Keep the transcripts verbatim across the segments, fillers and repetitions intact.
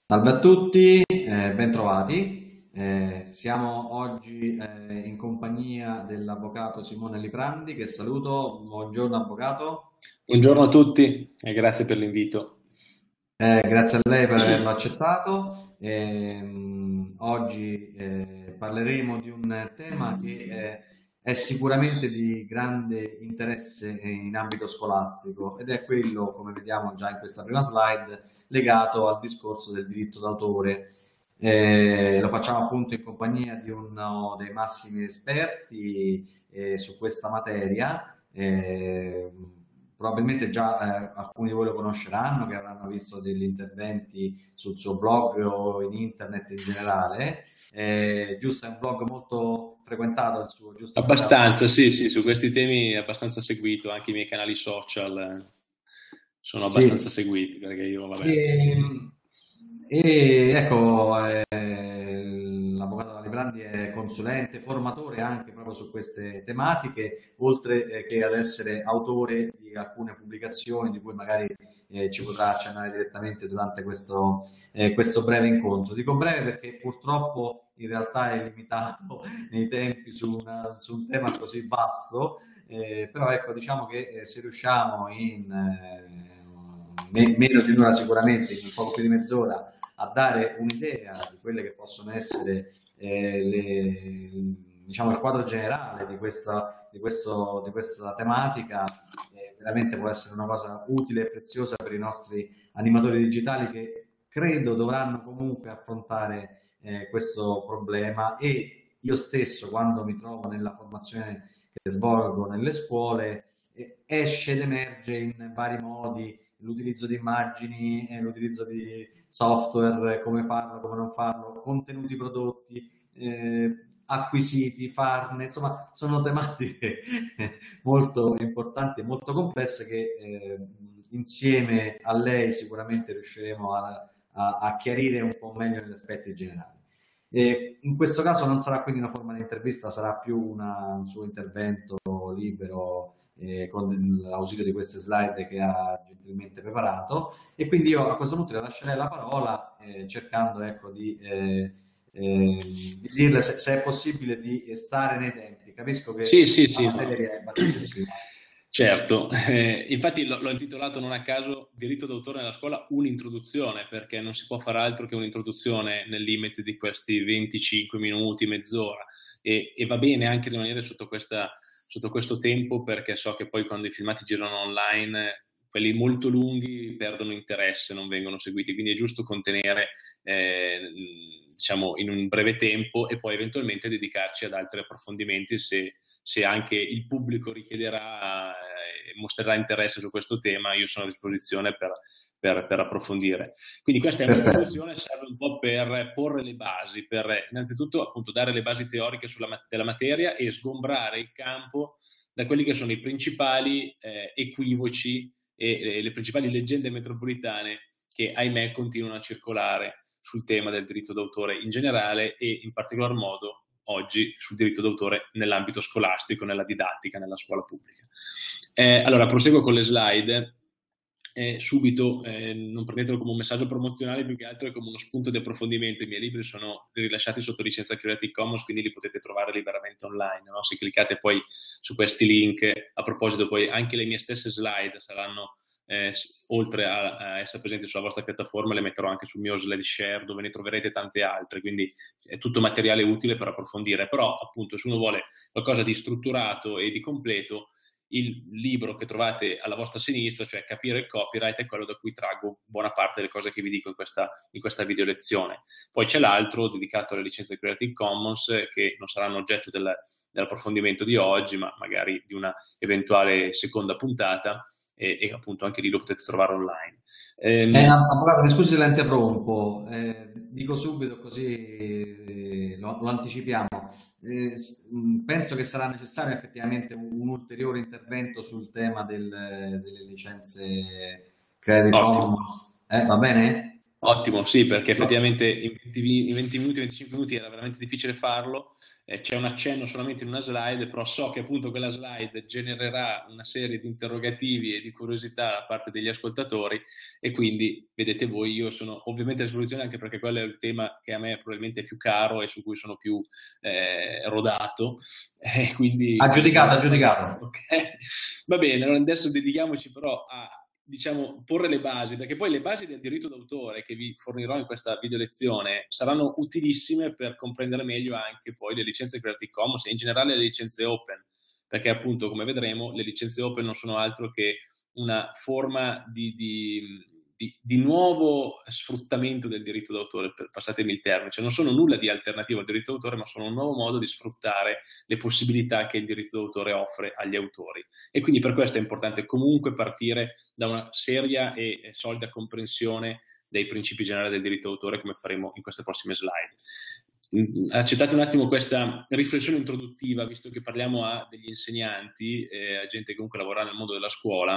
Salve a tutti, eh, bentrovati. Eh, siamo oggi eh, in compagnia dell'avvocato Simone Liprandi, che saluto. Buongiorno avvocato. Buongiorno a tutti e grazie per l'invito. Eh, grazie a lei per averlo accettato. Ehm, oggi eh, parleremo di un tema che eh, è sicuramente di grande interesse in ambito scolastico ed è quello, come vediamo già in questa prima slide, legato al discorso del diritto d'autore. Eh, lo facciamo appunto in compagnia di uno dei massimi esperti eh, su questa materia. Eh, probabilmente già eh, alcuni di voi lo conosceranno, che avranno visto degli interventi sul suo blog o in internet in generale. Eh, giusto, è un blog molto frequentato il suo, giusto avvocato? Abbastanza, sì, sì, su questi temi è abbastanza seguito, anche i miei canali social eh, sono abbastanza Sì. seguiti perché io, vabbè. E, e, ecco, eh, l'avvocato Librandi è consulente, formatore anche proprio su queste tematiche, oltre eh, che ad essere autore di alcune pubblicazioni di cui magari eh, ci potrà accennare direttamente durante questo, eh, questo breve incontro. Dico breve perché purtroppo in realtà è limitato nei tempi su, una- su un tema così vasto, eh, però ecco, diciamo che eh, se riusciamo in eh, me- meno di un'ora sicuramente, in poco più di mezz'ora, a dare un'idea di quelle che possono essere eh, le, diciamo, il quadro generale di questa, di questo, di questa tematica, eh, veramente può essere una cosa utile e preziosa per i nostri animatori digitali che credo dovranno comunque affrontare eh, questo problema e io stesso quando mi trovo nella formazione che svolgo nelle scuole eh, esce ed emerge in vari modi l'utilizzo di immagini, eh, l'utilizzo di software, come farlo, come non farlo, contenuti prodotti, eh, acquisiti, farne, insomma sono tematiche molto importanti e molto complesse che eh, insieme a lei sicuramente riusciremo a, a, a chiarire un po' meglio negli aspetti generali. E in questo caso non sarà quindi una forma di intervista, sarà più una, un suo intervento libero eh, con l'ausilio di queste slide che ha gentilmente preparato e quindi io a questo punto le lascerei la parola eh, cercando ecco, di, eh, eh, di dirle se, se, è possibile di stare nei tempi. Capisco Sì, che sì, la sì, no. materia è vastissima. Certo, eh, infatti l'ho l'ho intitolato non a caso Diritto d'autore nella scuola, un'introduzione, perché non si può fare altro che un'introduzione nel limite di questi venticinque minuti, mezz'ora, e, e va bene anche rimanere sotto, questa, sotto questo tempo perché so che poi quando i filmati girano online, quelli molto lunghi perdono interesse, non vengono seguiti, quindi è giusto contenere eh, diciamo in un breve tempo e poi eventualmente dedicarci ad altri approfondimenti se se anche il pubblico richiederà e eh, mostrerà interesse su questo tema, io sono a disposizione per, per, per approfondire. Quindi questa è Perfetto. un'introduzione, serve un po' per porre le basi, per innanzitutto appunto dare le basi teoriche sulla, della materia e sgombrare il campo da quelli che sono i principali eh, equivoci e, e le principali leggende metropolitane che ahimè continuano a circolare sul tema del diritto d'autore in generale e in particolar modo oggi sul diritto d'autore nell'ambito scolastico, nella didattica, nella scuola pubblica. Eh, allora, proseguo con le slide. Eh, subito, eh, non prendetelo come un messaggio promozionale, più che altro è come uno spunto di approfondimento. I miei libri sono rilasciati sotto licenza Creative Commons, quindi li potete trovare liberamente online. No? Se cliccate poi su questi link, a proposito, poi anche le mie stesse slide saranno eh, oltre a, a, essere presenti sulla vostra piattaforma, le metterò anche sul mio SlideShare dove ne troverete tante altre, quindi è tutto materiale utile per approfondire, però appunto se uno vuole qualcosa di strutturato e di completo, il libro che trovate alla vostra sinistra, cioè Capire il copyright, è quello da cui traggo buona parte delle cose che vi dico in questa, in questa video lezione. Poi c'è l'altro dedicato alle licenze Creative Commons che non saranno oggetto del, dell'approfondimento di oggi, ma magari di una eventuale seconda puntata, e, e appunto anche lì lo potete trovare online. Eh, Ehm, avvocato, mi scusi se la interrompo, eh, dico subito così eh, lo, lo anticipiamo. Eh, s- mh, penso che sarà necessario effettivamente un, un ulteriore intervento sul tema del- delle licenze Creative ottimo. Commons. Eh, va bene? Ottimo, sì, perché effettivamente in venti, in venti minuti, venticinque minuti era veramente difficile farlo, eh, c'è un accenno solamente in una slide, però so che appunto quella slide genererà una serie di interrogativi e di curiosità da parte degli ascoltatori e quindi, vedete voi, io sono ovviamente a disposizione anche perché quello è il tema che a me probabilmente è più caro e su cui sono più eh, rodato. Eh, quindi, Aggiudicato, aggiudicato. Okay. Va bene, allora adesso dedichiamoci però a, diciamo, porre le basi, perché poi le basi del diritto d'autore che vi fornirò in questa video lezione saranno utilissime per comprendere meglio anche poi le licenze Creative Commons e in generale le licenze open, perché appunto, come vedremo, le licenze open non sono altro che una forma di, di, di, di nuovo sfruttamento del diritto d'autore, passatemi il termine, cioè non sono nulla di alternativo al diritto d'autore, ma sono un nuovo modo di sfruttare le possibilità che il diritto d'autore offre agli autori. E quindi per questo è importante comunque partire da una seria e solida comprensione dei principi generali del diritto d'autore, come faremo in queste prossime slide. Accettate un attimo questa riflessione introduttiva, visto che parliamo a degli insegnanti, eh, a gente che comunque lavora nel mondo della scuola.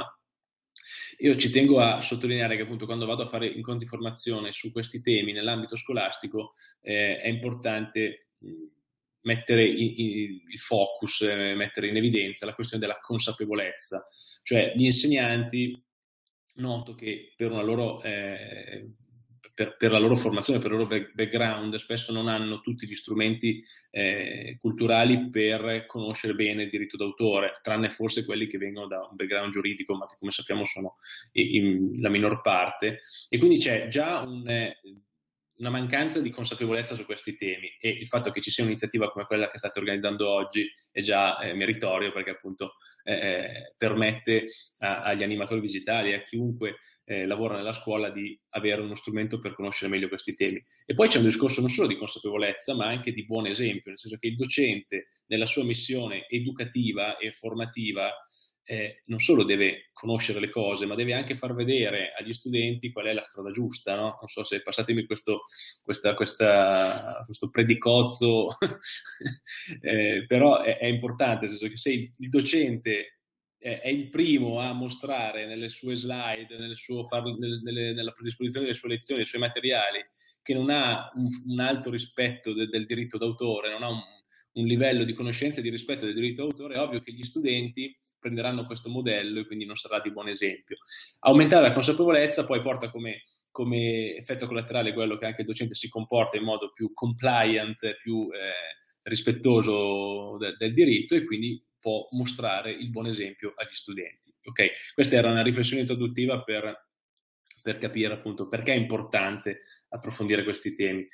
Io ci tengo a sottolineare che appunto quando vado a fare incontri di formazione su questi temi nell'ambito scolastico eh, è importante mh, mettere in, in, il focus, eh, mettere in evidenza la questione della consapevolezza, cioè gli insegnanti noto che per una loro eh, Per, per la loro formazione, per il loro background, spesso non hanno tutti gli strumenti eh, culturali per conoscere bene il diritto d'autore, tranne forse quelli che vengono da un background giuridico, ma che come sappiamo sono in, in, la minor parte. E quindi c'è già un, eh, una mancanza di consapevolezza su questi temi e il fatto che ci sia un'iniziativa come quella che state organizzando oggi è già eh, meritorio perché appunto eh, permette a, agli animatori digitali e a chiunque Eh, lavora nella scuola di avere uno strumento per conoscere meglio questi temi. E poi c'è un discorso non solo di consapevolezza, ma anche di buon esempio, nel senso che il docente, nella sua missione educativa e formativa, eh, non solo deve conoscere le cose, ma deve anche far vedere agli studenti qual è la strada giusta, no? Non so se passatemi questo, questa, questa, questo predicozzo, eh, però è, è importante, nel senso che se il, il docente è il primo a mostrare nelle sue slide, nel suo far, nelle, nella predisposizione delle sue lezioni, dei suoi materiali, che non ha un, un alto rispetto de, del diritto d'autore, non ha un, un livello di conoscenza e di rispetto del diritto d'autore, è ovvio che gli studenti prenderanno questo modello e quindi non sarà di buon esempio. Aumentare la consapevolezza poi porta come, come effetto collaterale quello che anche il docente si comporta in modo più compliant, più eh, rispettoso de, del diritto e quindi può mostrare il buon esempio agli studenti. Ok, questa era una riflessione introduttiva per, per capire appunto perché è importante approfondire questi temi.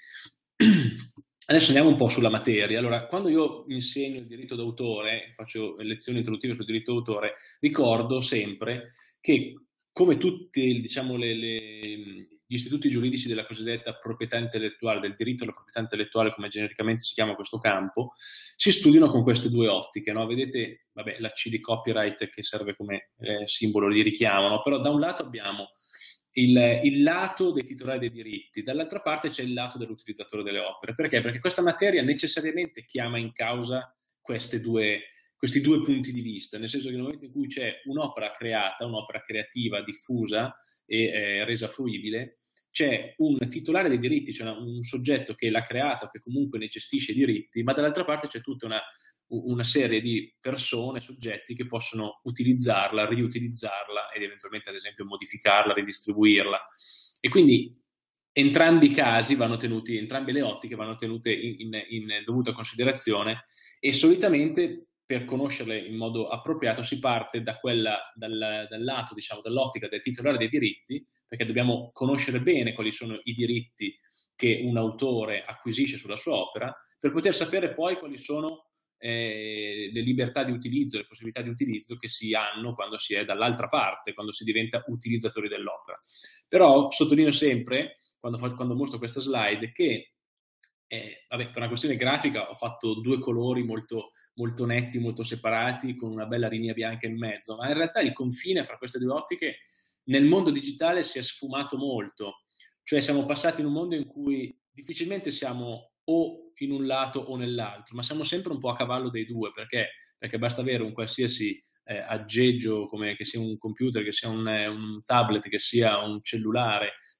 Adesso andiamo un po' sulla materia. Allora, quando io insegno il diritto d'autore, faccio lezioni introduttive sul diritto d'autore, ricordo sempre che come tutti, diciamo, le, le, gli istituti giuridici della cosiddetta proprietà intellettuale, del diritto alla proprietà intellettuale, come genericamente si chiama questo campo, si studiano con queste due ottiche, no? Vedete, vabbè, la C di copyright che serve come eh, simbolo di richiamo, no? Però da un lato abbiamo il, il lato dei titolari dei diritti, dall'altra parte c'è il lato dell'utilizzatore delle opere. Perché? Perché questa materia necessariamente chiama in causa queste due questi due punti di vista, nel senso che nel momento in cui c'è un'opera creata, un'opera creativa, diffusa e eh, resa fruibile, c'è un titolare dei diritti, cioè un soggetto che l'ha creata o che comunque ne gestisce i diritti, ma dall'altra parte c'è tutta una, una serie di persone, soggetti che possono utilizzarla, riutilizzarla ed eventualmente ad esempio modificarla, ridistribuirla. E quindi entrambi i casi vanno tenuti, entrambe le ottiche vanno tenute in, in, in dovuta considerazione e solitamente per conoscerle in modo appropriato si parte da quella, dal, dal lato, diciamo, dall'ottica del titolare dei diritti, perché dobbiamo conoscere bene quali sono i diritti che un autore acquisisce sulla sua opera, per poter sapere poi quali sono eh, le libertà di utilizzo, le possibilità di utilizzo che si hanno quando si è dall'altra parte, quando si diventa utilizzatori dell'opera. Però sottolineo sempre, quando, fa, quando mostro questa slide, che eh, vabbè, per una questione grafica ho fatto due colori molto molto netti, molto separati, con una bella linea bianca in mezzo, ma in realtà il confine fra queste due ottiche nel mondo digitale si è sfumato molto, cioè siamo passati in un mondo in cui difficilmente siamo o in un lato o nell'altro, ma siamo sempre un po' a cavallo dei due, perché, perché basta avere un qualsiasi eh, aggeggio, come che sia un computer, che sia un, un tablet, che sia un cellulare,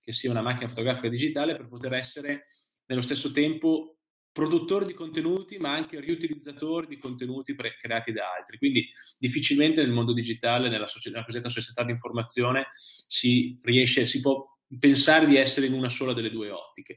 che sia una macchina fotografica digitale per poter essere nello stesso tempo produttori di contenuti, ma anche riutilizzatori di contenuti pre- creati da altri. Quindi difficilmente nel mondo digitale, nella, società, nella cosiddetta società di informazione, si riesce, si può pensare di essere in una sola delle due ottiche.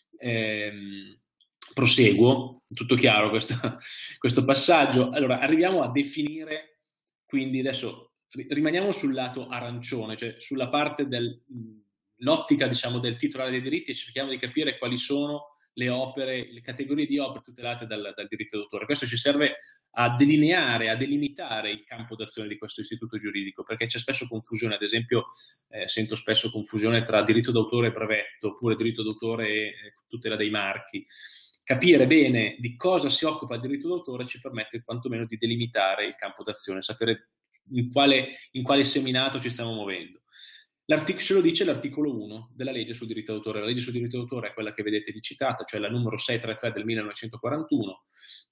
Ehm, proseguo, tutto chiaro questo, questo passaggio. Allora, arriviamo a definire, quindi adesso rimaniamo sul lato arancione, cioè sulla parte dell'ottica, diciamo, del titolare dei diritti, e cerchiamo di capire quali sono le opere, le categorie di opere tutelate dal, dal diritto d'autore. Questo ci serve a delineare, a delimitare il campo d'azione di questo istituto giuridico, perché c'è spesso confusione, ad esempio eh, sento spesso confusione tra diritto d'autore e brevetto, oppure diritto d'autore e eh, tutela dei marchi. Capire bene di cosa si occupa il diritto d'autore ci permette quantomeno di delimitare il campo d'azione, sapere in quale, in quale seminato ci stiamo muovendo. L'artic- ce lo dice l'articolo uno della legge sul diritto d'autore. La legge sul diritto d'autore è quella che vedete lì citata, cioè la numero seicentotrentatré del millenovecentoquarantuno,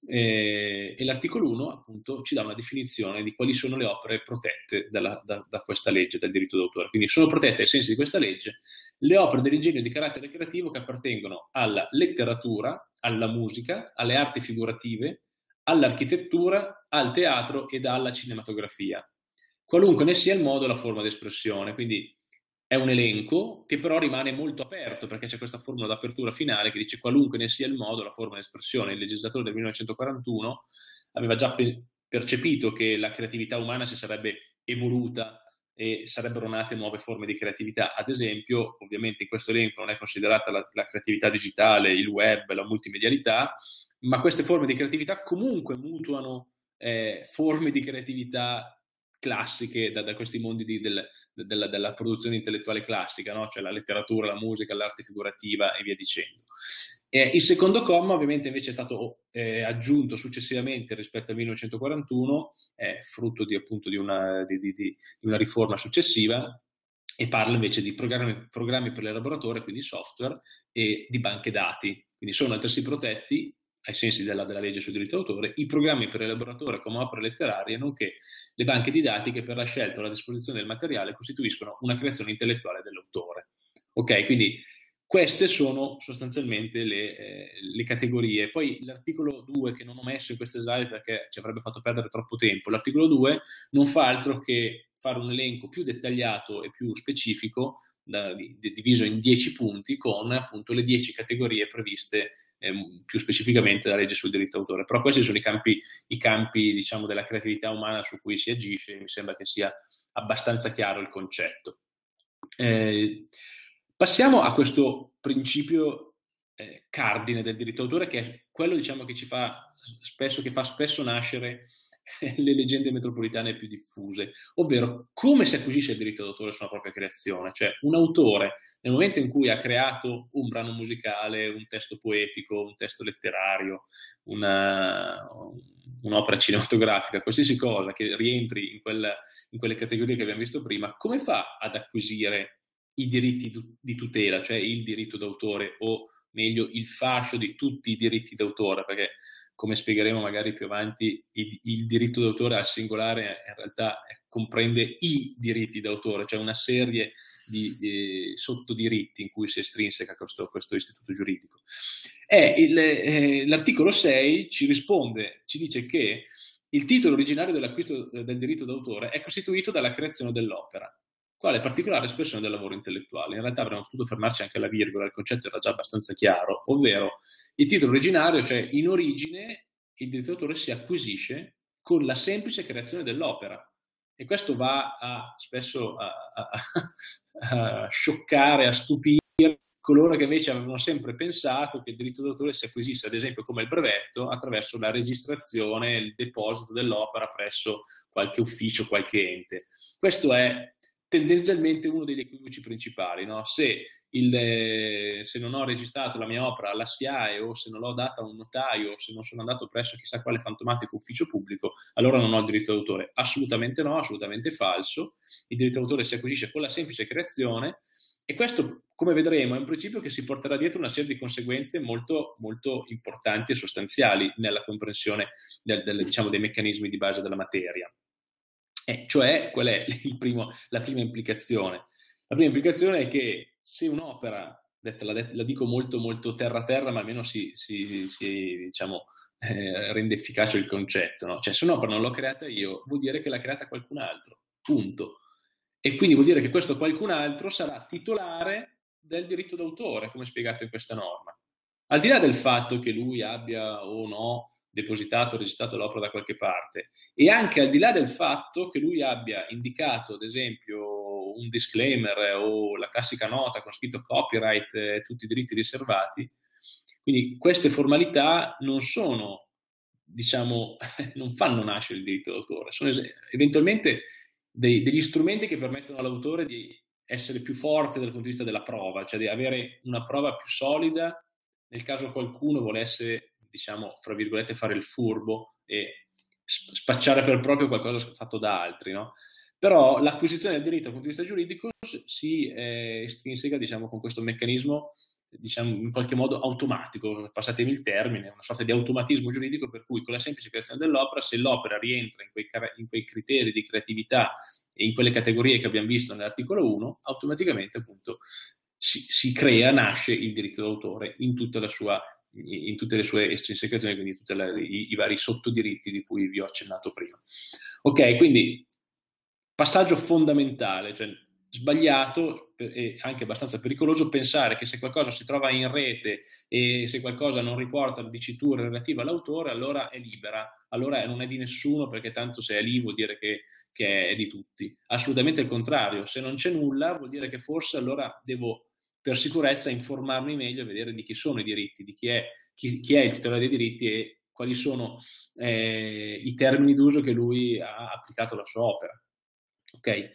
eh, e l'articolo uno appunto ci dà una definizione di quali sono le opere protette dalla, da, da questa legge del diritto d'autore. Quindi sono protette ai sensi di questa legge le opere dell'ingegno di carattere creativo che appartengono alla letteratura, alla musica, alle arti figurative, all'architettura, al teatro ed alla cinematografia, qualunque ne sia il modo o la forma di espressione. Quindi è un elenco che però rimane molto aperto, perché c'è questa formula d'apertura finale che dice qualunque ne sia il modo, la forma di espressione. Il legislatore del millenovecentoquarantuno aveva già pe- percepito che la creatività umana si sarebbe evoluta e sarebbero nate nuove forme di creatività. Ad esempio, ovviamente in questo elenco non è considerata la, la creatività digitale, il web, la multimedialità, ma queste forme di creatività comunque mutuano eh, forme di creatività classiche da, da questi mondi di, del, della, della produzione intellettuale classica, no? Cioè la letteratura, la musica, l'arte figurativa e via dicendo. Eh, il secondo comma ovviamente invece è stato eh, aggiunto successivamente rispetto al millenovecentoquarantuno, eh, frutto di, appunto di una, di, di, di una riforma successiva, e parla invece di programmi, programmi per l'elaboratore, quindi software, e di banche dati. Quindi sono altresì protetti ai sensi della, della legge sul diritto d'autore i programmi per l'elaboratore come opere letterarie, nonché le banche di dati che per la scelta o la disposizione del materiale costituiscono una creazione intellettuale dell'autore. Ok, quindi queste sono sostanzialmente le, eh, le categorie. Poi l'articolo due, che non ho messo in queste slide perché ci avrebbe fatto perdere troppo tempo, l'articolo due non fa altro che fare un elenco più dettagliato e più specifico, da, di, diviso in dieci punti, con appunto le dieci categorie previste Eh, più specificamente la legge sul diritto d'autore. Però questi sono i campi, i campi diciamo, della creatività umana su cui si agisce, e mi sembra che sia abbastanza chiaro il concetto. Eh, passiamo a questo principio eh, cardine del diritto d'autore, che è quello diciamo, che ci fa spesso, che fa spesso nascere le leggende metropolitane più diffuse, ovvero come si acquisisce il diritto d'autore sulla propria creazione. Cioè un autore nel momento in cui ha creato un brano musicale, un testo poetico, un testo letterario, una, un'opera cinematografica, qualsiasi cosa che rientri in, quella, in quelle categorie che abbiamo visto prima, come fa ad acquisire i diritti di tutela, cioè il diritto d'autore, o meglio il fascio di tutti i diritti d'autore? Perché, come spiegheremo magari più avanti, il, il diritto d'autore al singolare in realtà comprende i diritti d'autore, cioè una serie di, di sottodiritti in cui si estrinseca questo, questo istituto giuridico. E il, eh, l'articolo sei ci risponde, ci dice che il titolo originario dell'acquisto del diritto d'autore è costituito dalla creazione dell'opera, quale particolare espressione del lavoro intellettuale. In realtà avremmo potuto fermarci anche alla virgola, il concetto era già abbastanza chiaro, ovvero il titolo originario, cioè in origine il diritto d'autore si acquisisce con la semplice creazione dell'opera, e questo va a, spesso a, a, a scioccare, a stupire coloro che invece avevano sempre pensato che il diritto d'autore si acquisisse, ad esempio come il brevetto, attraverso la registrazione, il deposito dell'opera presso qualche ufficio, qualche ente. Questo è tendenzialmente uno degli equivoci principali, no? Se, il, se non ho registrato la mia opera alla S I A E, o se non l'ho data a un notaio, o se non sono andato presso chissà quale fantomatico ufficio pubblico, allora non ho il diritto d'autore. Assolutamente no, assolutamente falso. Il diritto d'autore si acquisisce con la semplice creazione, e questo, come vedremo, è un principio che si porterà dietro una serie di conseguenze molto, molto importanti e sostanziali nella comprensione del, del, diciamo, dei meccanismi di base della materia. Eh, cioè, qual è il primo, la prima implicazione? La prima implicazione è che se un'opera, la, la dico molto molto terra terra, ma almeno si, si, si diciamo, eh, rende efficace il concetto, no? Cioè se un'opera non l'ho creata io, vuol dire che l'ha creata qualcun altro, punto. E quindi vuol dire che questo qualcun altro sarà titolare del diritto d'autore, come spiegato in questa norma. Al di là del fatto che lui abbia o no depositato o registrato l'opera da qualche parte, e anche al di là del fatto che lui abbia indicato, ad esempio, un disclaimer o la classica nota con scritto copyright e tutti i diritti riservati, quindi queste formalità non sono, diciamo, non fanno nascere il diritto d'autore, sono eventualmente dei, degli strumenti che permettono all'autore di essere più forte dal punto di vista della prova, cioè di avere una prova più solida nel caso qualcuno volesse, diciamo, fra virgolette, fare il furbo e spacciare per proprio qualcosa fatto da altri, no? Però l'acquisizione del diritto dal punto di vista giuridico si eh, estrinseca, diciamo, con questo meccanismo, diciamo, in qualche modo automatico, passatemi il termine, una sorta di automatismo giuridico per cui con la semplice creazione dell'opera, se l'opera rientra in quei, in quei criteri di creatività e in quelle categorie che abbiamo visto nell'articolo uno, automaticamente appunto si, si crea, nasce il diritto d'autore in tutta la sua, in tutte le sue estrinsecazioni, quindi tutti i, i vari sottodiritti di cui vi ho accennato prima. Ok, quindi passaggio fondamentale, cioè sbagliato e anche abbastanza pericoloso pensare che se qualcosa si trova in rete e se qualcosa non riporta diciture relative all'autore, allora è libera, allora non è di nessuno perché tanto se è lì vuol dire che, che è di tutti. Assolutamente il contrario, se non c'è nulla vuol dire che forse allora devo per sicurezza informarmi meglio e vedere di chi sono i diritti, di chi è, chi, chi è il titolare dei diritti e quali sono eh, i termini d'uso che lui ha applicato alla sua opera. Ok?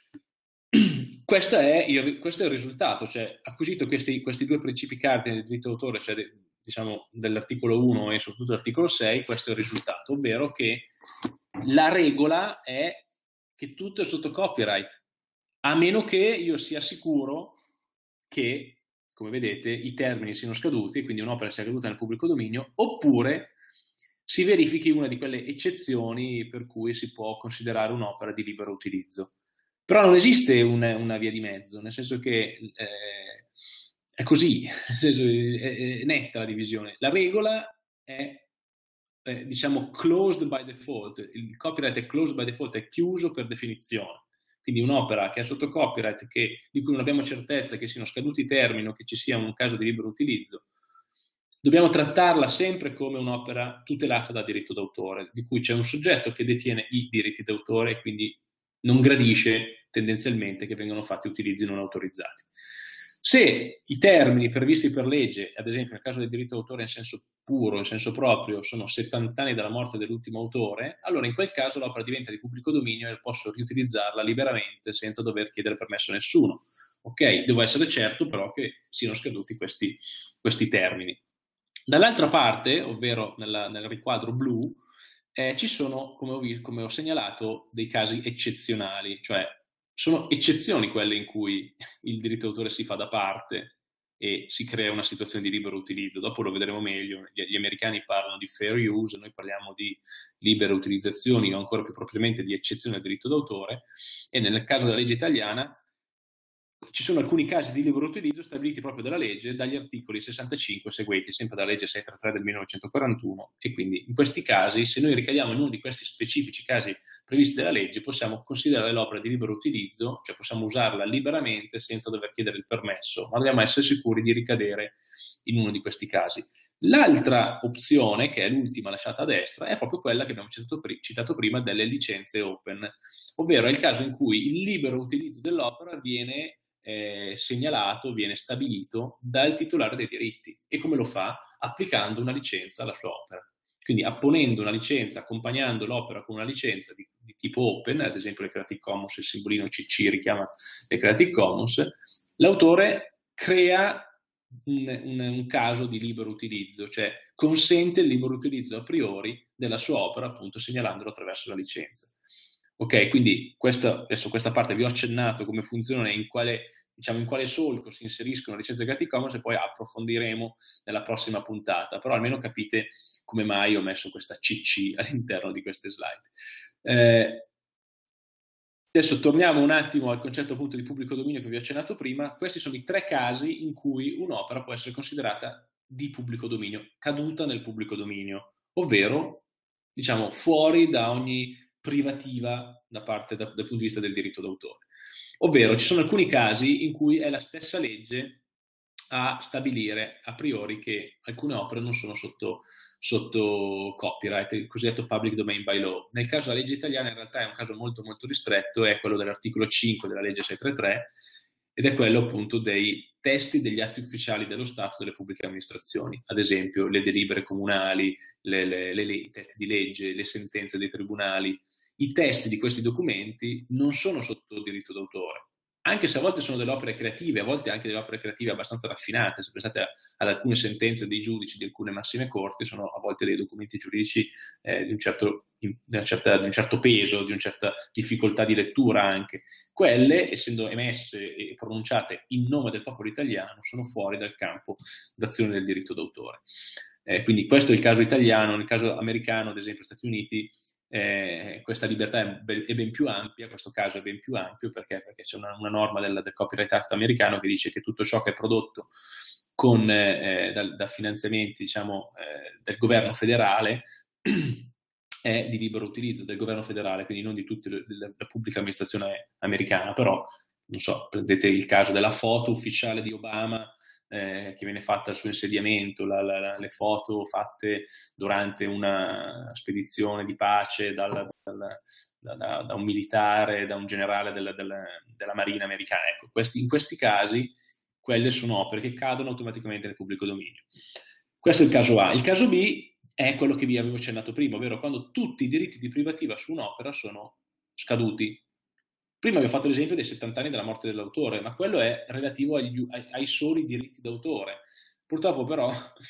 Questo è, il, questo è il risultato, cioè acquisito questi, questi due principi cardine del diritto d'autore, cioè de, diciamo dell'articolo uno e soprattutto dell'articolo sei, questo è il risultato, ovvero che la regola è che tutto è sotto copyright, a meno che io sia sicuro che, come vedete, i termini siano scaduti, quindi un'opera sia caduta nel pubblico dominio, oppure si verifichi una di quelle eccezioni per cui si può considerare un'opera di libero utilizzo. Però non esiste una, una via di mezzo, nel senso che eh, è così, nel senso è, è netta la divisione. La regola è, eh, diciamo, closed by default, il copyright è closed by default, è chiuso per definizione. Quindi un'opera che è sotto copyright, che, di cui non abbiamo certezza che siano scaduti i termini o che ci sia un caso di libero utilizzo, dobbiamo trattarla sempre come un'opera tutelata da diritto d'autore, di cui c'è un soggetto che detiene i diritti d'autore e quindi non gradisce tendenzialmente che vengano fatti utilizzi non autorizzati. Se i termini previsti per legge, ad esempio nel caso del diritto d'autore in senso puro, in senso proprio, sono settanta anni dalla morte dell'ultimo autore, allora in quel caso l'opera diventa di pubblico dominio e posso riutilizzarla liberamente senza dover chiedere permesso a nessuno. Ok? Devo essere certo però che siano scaduti questi, questi termini. Dall'altra parte, ovvero nella, nel riquadro blu, eh, ci sono, come ho, come ho segnalato, dei casi eccezionali, cioè sono eccezioni quelle in cui il diritto d'autore si fa da parte e si crea una situazione di libero utilizzo. Dopo lo vedremo meglio, gli, gli americani parlano di fair use, noi parliamo di libere utilizzazioni o ancora più propriamente di eccezione al diritto d'autore, e nel caso della legge italiana ci sono alcuni casi di libero utilizzo stabiliti proprio dalla legge, dagli articoli sessantacinque seguenti, sempre dalla legge seicentotrentatré del millenovecentoquarantuno, e quindi in questi casi, se noi ricadiamo in uno di questi specifici casi previsti dalla legge, possiamo considerare l'opera di libero utilizzo, cioè possiamo usarla liberamente senza dover chiedere il permesso, ma dobbiamo essere sicuri di ricadere in uno di questi casi. L'altra opzione, che è l'ultima lasciata a destra, è proprio quella che abbiamo citato, citato prima delle licenze open, ovvero è il caso in cui il libero utilizzo dell'opera viene Eh, segnalato, viene stabilito dal titolare dei diritti. E come lo fa? Applicando una licenza alla sua opera. Quindi apponendo una licenza, accompagnando l'opera con una licenza di, di tipo open, ad esempio le Creative Commons, il simbolino C C richiama le Creative Commons, l'autore crea un, un, un caso di libero utilizzo, cioè consente il libero utilizzo a priori della sua opera, appunto segnalandolo attraverso la licenza. Ok, quindi questa, adesso questa parte vi ho accennato come funziona e in quale, diciamo, in quale solco si inseriscono le licenze Creative Commons, e poi approfondiremo nella prossima puntata, però almeno capite come mai ho messo questa C C all'interno di queste slide. Eh, Adesso torniamo un attimo al concetto appunto di pubblico dominio che vi ho accennato prima. Questi sono i tre casi in cui un'opera può essere considerata di pubblico dominio, caduta nel pubblico dominio, ovvero, diciamo, fuori da ogni privativa da parte da, dal punto di vista del diritto d'autore. Ovvero, ci sono alcuni casi in cui è la stessa legge a stabilire a priori che alcune opere non sono sotto sotto copyright, il cosiddetto public domain by law. Nel caso della legge italiana in realtà è un caso molto molto ristretto, è quello dell'articolo cinque della legge seicentotrentatré ed è quello appunto dei testi degli atti ufficiali dello Stato e delle pubbliche amministrazioni, ad esempio le delibere comunali, le, le, le, i testi di legge, le sentenze dei tribunali. I testi di questi documenti non sono sotto diritto d'autore, anche se a volte sono delle opere creative, a volte anche delle opere creative abbastanza raffinate. Se pensate a, ad alcune sentenze dei giudici di alcune massime corti, sono a volte dei documenti giuridici eh, di, un certo, di, una certa, di un certo peso, di una certa difficoltà di lettura anche. Quelle, essendo emesse e pronunciate in nome del popolo italiano, sono fuori dal campo d'azione del diritto d'autore. Eh, quindi questo è il caso italiano. Nel caso americano, ad esempio, Stati Uniti, Eh, questa libertà è ben, è ben più ampia, questo caso è ben più ampio perché, perché c'è una, una norma del, del Copyright Act americano che dice che tutto ciò che è prodotto con, eh, da, da finanziamenti diciamo, eh, del governo federale è di libero utilizzo del governo federale, quindi non di tutta la pubblica amministrazione americana. Però, non so, prendete il caso della foto ufficiale di Obama Eh, che viene fatta al suo insediamento, la, la, le foto fatte durante una spedizione di pace dal, dal, da, da, da un militare, da un generale della, della, della Marina americana. Ecco, questi, in questi casi quelle sono opere che cadono automaticamente nel pubblico dominio. Questo è il caso A. Il caso B è quello che vi avevo accennato prima, ovvero quando tutti i diritti di privativa su un'opera sono scaduti. Prima vi ho fatto l'esempio dei settanta anni della morte dell'autore, ma quello è relativo agli, ai, ai soli diritti d'autore. Purtroppo però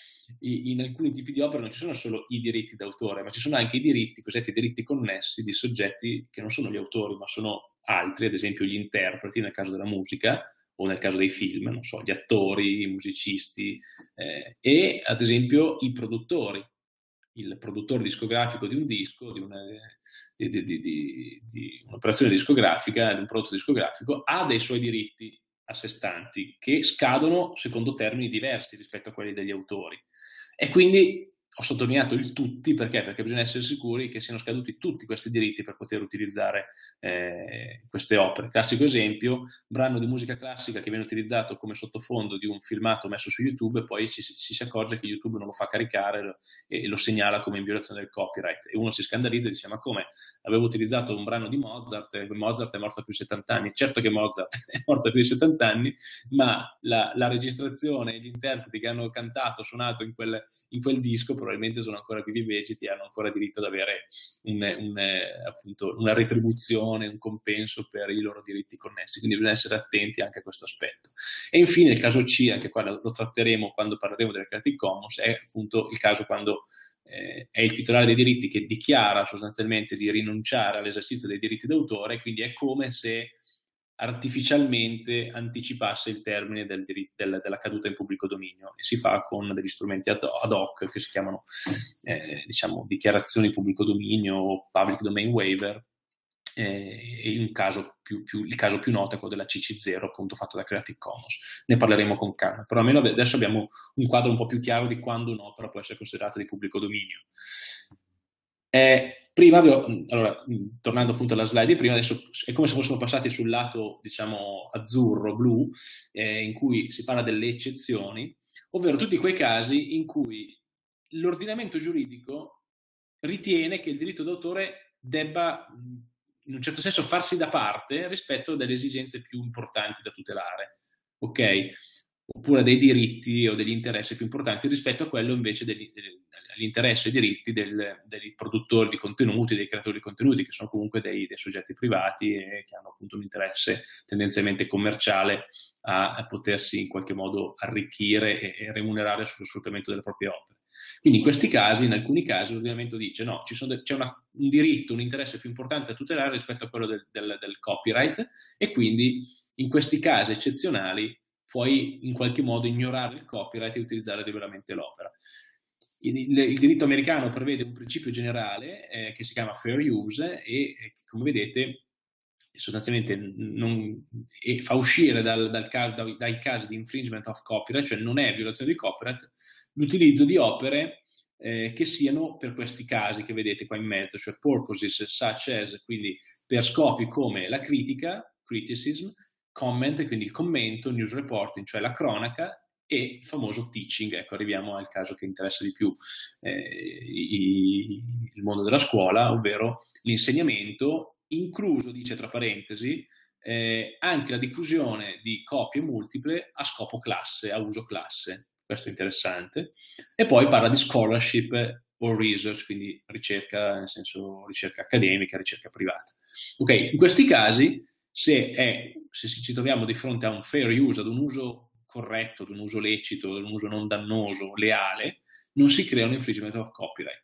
in alcuni tipi di opere non ci sono solo i diritti d'autore, ma ci sono anche i diritti, cosiddetti diritti connessi, di soggetti che non sono gli autori, ma sono altri, ad esempio gli interpreti nel caso della musica o nel caso dei film, non so, gli attori, i musicisti eh, e ad esempio i produttori. Il produttore discografico di un disco, di, una, di, di, di, di un'operazione discografica, di un prodotto discografico, ha dei suoi diritti a sé stanti che scadono secondo termini diversi rispetto a quelli degli autori. E quindi ho sottolineato il tutti perché? Perché bisogna essere sicuri che siano scaduti tutti questi diritti per poter utilizzare eh, queste opere. Classico esempio, brano di musica classica che viene utilizzato come sottofondo di un filmato messo su YouTube e poi ci, ci si accorge che YouTube non lo fa caricare e lo segnala come in violazione del copyright e uno si scandalizza e dice: ma come? Avevo utilizzato un brano di Mozart, Mozart è morto a più di settanta anni. Certo che Mozart è morto a più di settanta anni, ma la, la registrazione e gli interpreti che hanno cantato, suonato in quel, in quel disco probabilmente sono ancora vivi e vegeti e hanno ancora diritto ad avere un, un, appunto, una retribuzione, un compenso per i loro diritti connessi. Quindi bisogna essere attenti anche a questo aspetto. E infine il caso C, anche qua lo tratteremo quando parleremo delle Creative Commons, è appunto il caso quando eh, è il titolare dei diritti che dichiara sostanzialmente di rinunciare all'esercizio dei diritti d'autore, quindi è come se artificialmente anticipasse il termine del diritto, del, della caduta in pubblico dominio, e si fa con degli strumenti ad hoc che si chiamano eh, diciamo dichiarazioni di pubblico dominio o public domain waiver, eh, e in caso più, più, il caso più noto è quello della C C zero, appunto fatto da Creative Commons. Ne parleremo con calma, però almeno adesso abbiamo un quadro un po' più chiaro di quando un'opera può essere considerata di pubblico dominio. Eh, prima avevo, allora, tornando appunto alla slide di prima, adesso è come se fossimo passati sul lato, diciamo, azzurro, blu, eh, in cui si parla delle eccezioni, ovvero tutti quei casi in cui l'ordinamento giuridico ritiene che il diritto d'autore debba, in un certo senso, farsi da parte rispetto delle esigenze più importanti da tutelare, ok? Oppure dei diritti o degli interessi più importanti rispetto a quello invece degli, degli interessi e diritti del, dei produttori di contenuti, dei creatori di contenuti, che sono comunque dei, dei soggetti privati e che hanno appunto un interesse tendenzialmente commerciale a, a potersi in qualche modo arricchire e, e remunerare sullo sfruttamento delle proprie opere. Quindi in questi casi, in alcuni casi, l'ordinamento dice no, ci sono de- c'è una, un diritto, un interesse più importante da tutelare rispetto a quello del, del, del copyright, e quindi in questi casi eccezionali puoi in qualche modo ignorare il copyright e utilizzare liberamente l'opera. Il, il, il diritto americano prevede un principio generale eh, che si chiama fair use e, e come vedete sostanzialmente non, e fa uscire dal, dal, dal, dai casi di infringement of copyright, cioè non è violazione di copyright, l'utilizzo di opere eh, che siano per questi casi che vedete qua in mezzo, cioè purposes such as, quindi per scopi come la critica, criticism, comment, quindi il commento, news reporting, cioè la cronaca, e il famoso teaching. Ecco, arriviamo al caso che interessa di più eh, i, il mondo della scuola, ovvero l'insegnamento, incluso, dice tra parentesi, eh, anche la diffusione di copie multiple a scopo classe, a uso classe. Questo è interessante. E poi parla di scholarship o research, quindi ricerca, nel senso ricerca accademica, ricerca privata. Ok, in questi casi, se, è, se ci troviamo di fronte a un fair use, ad un uso corretto, ad un uso lecito, ad un uso non dannoso, leale, non si crea un infringement of copyright.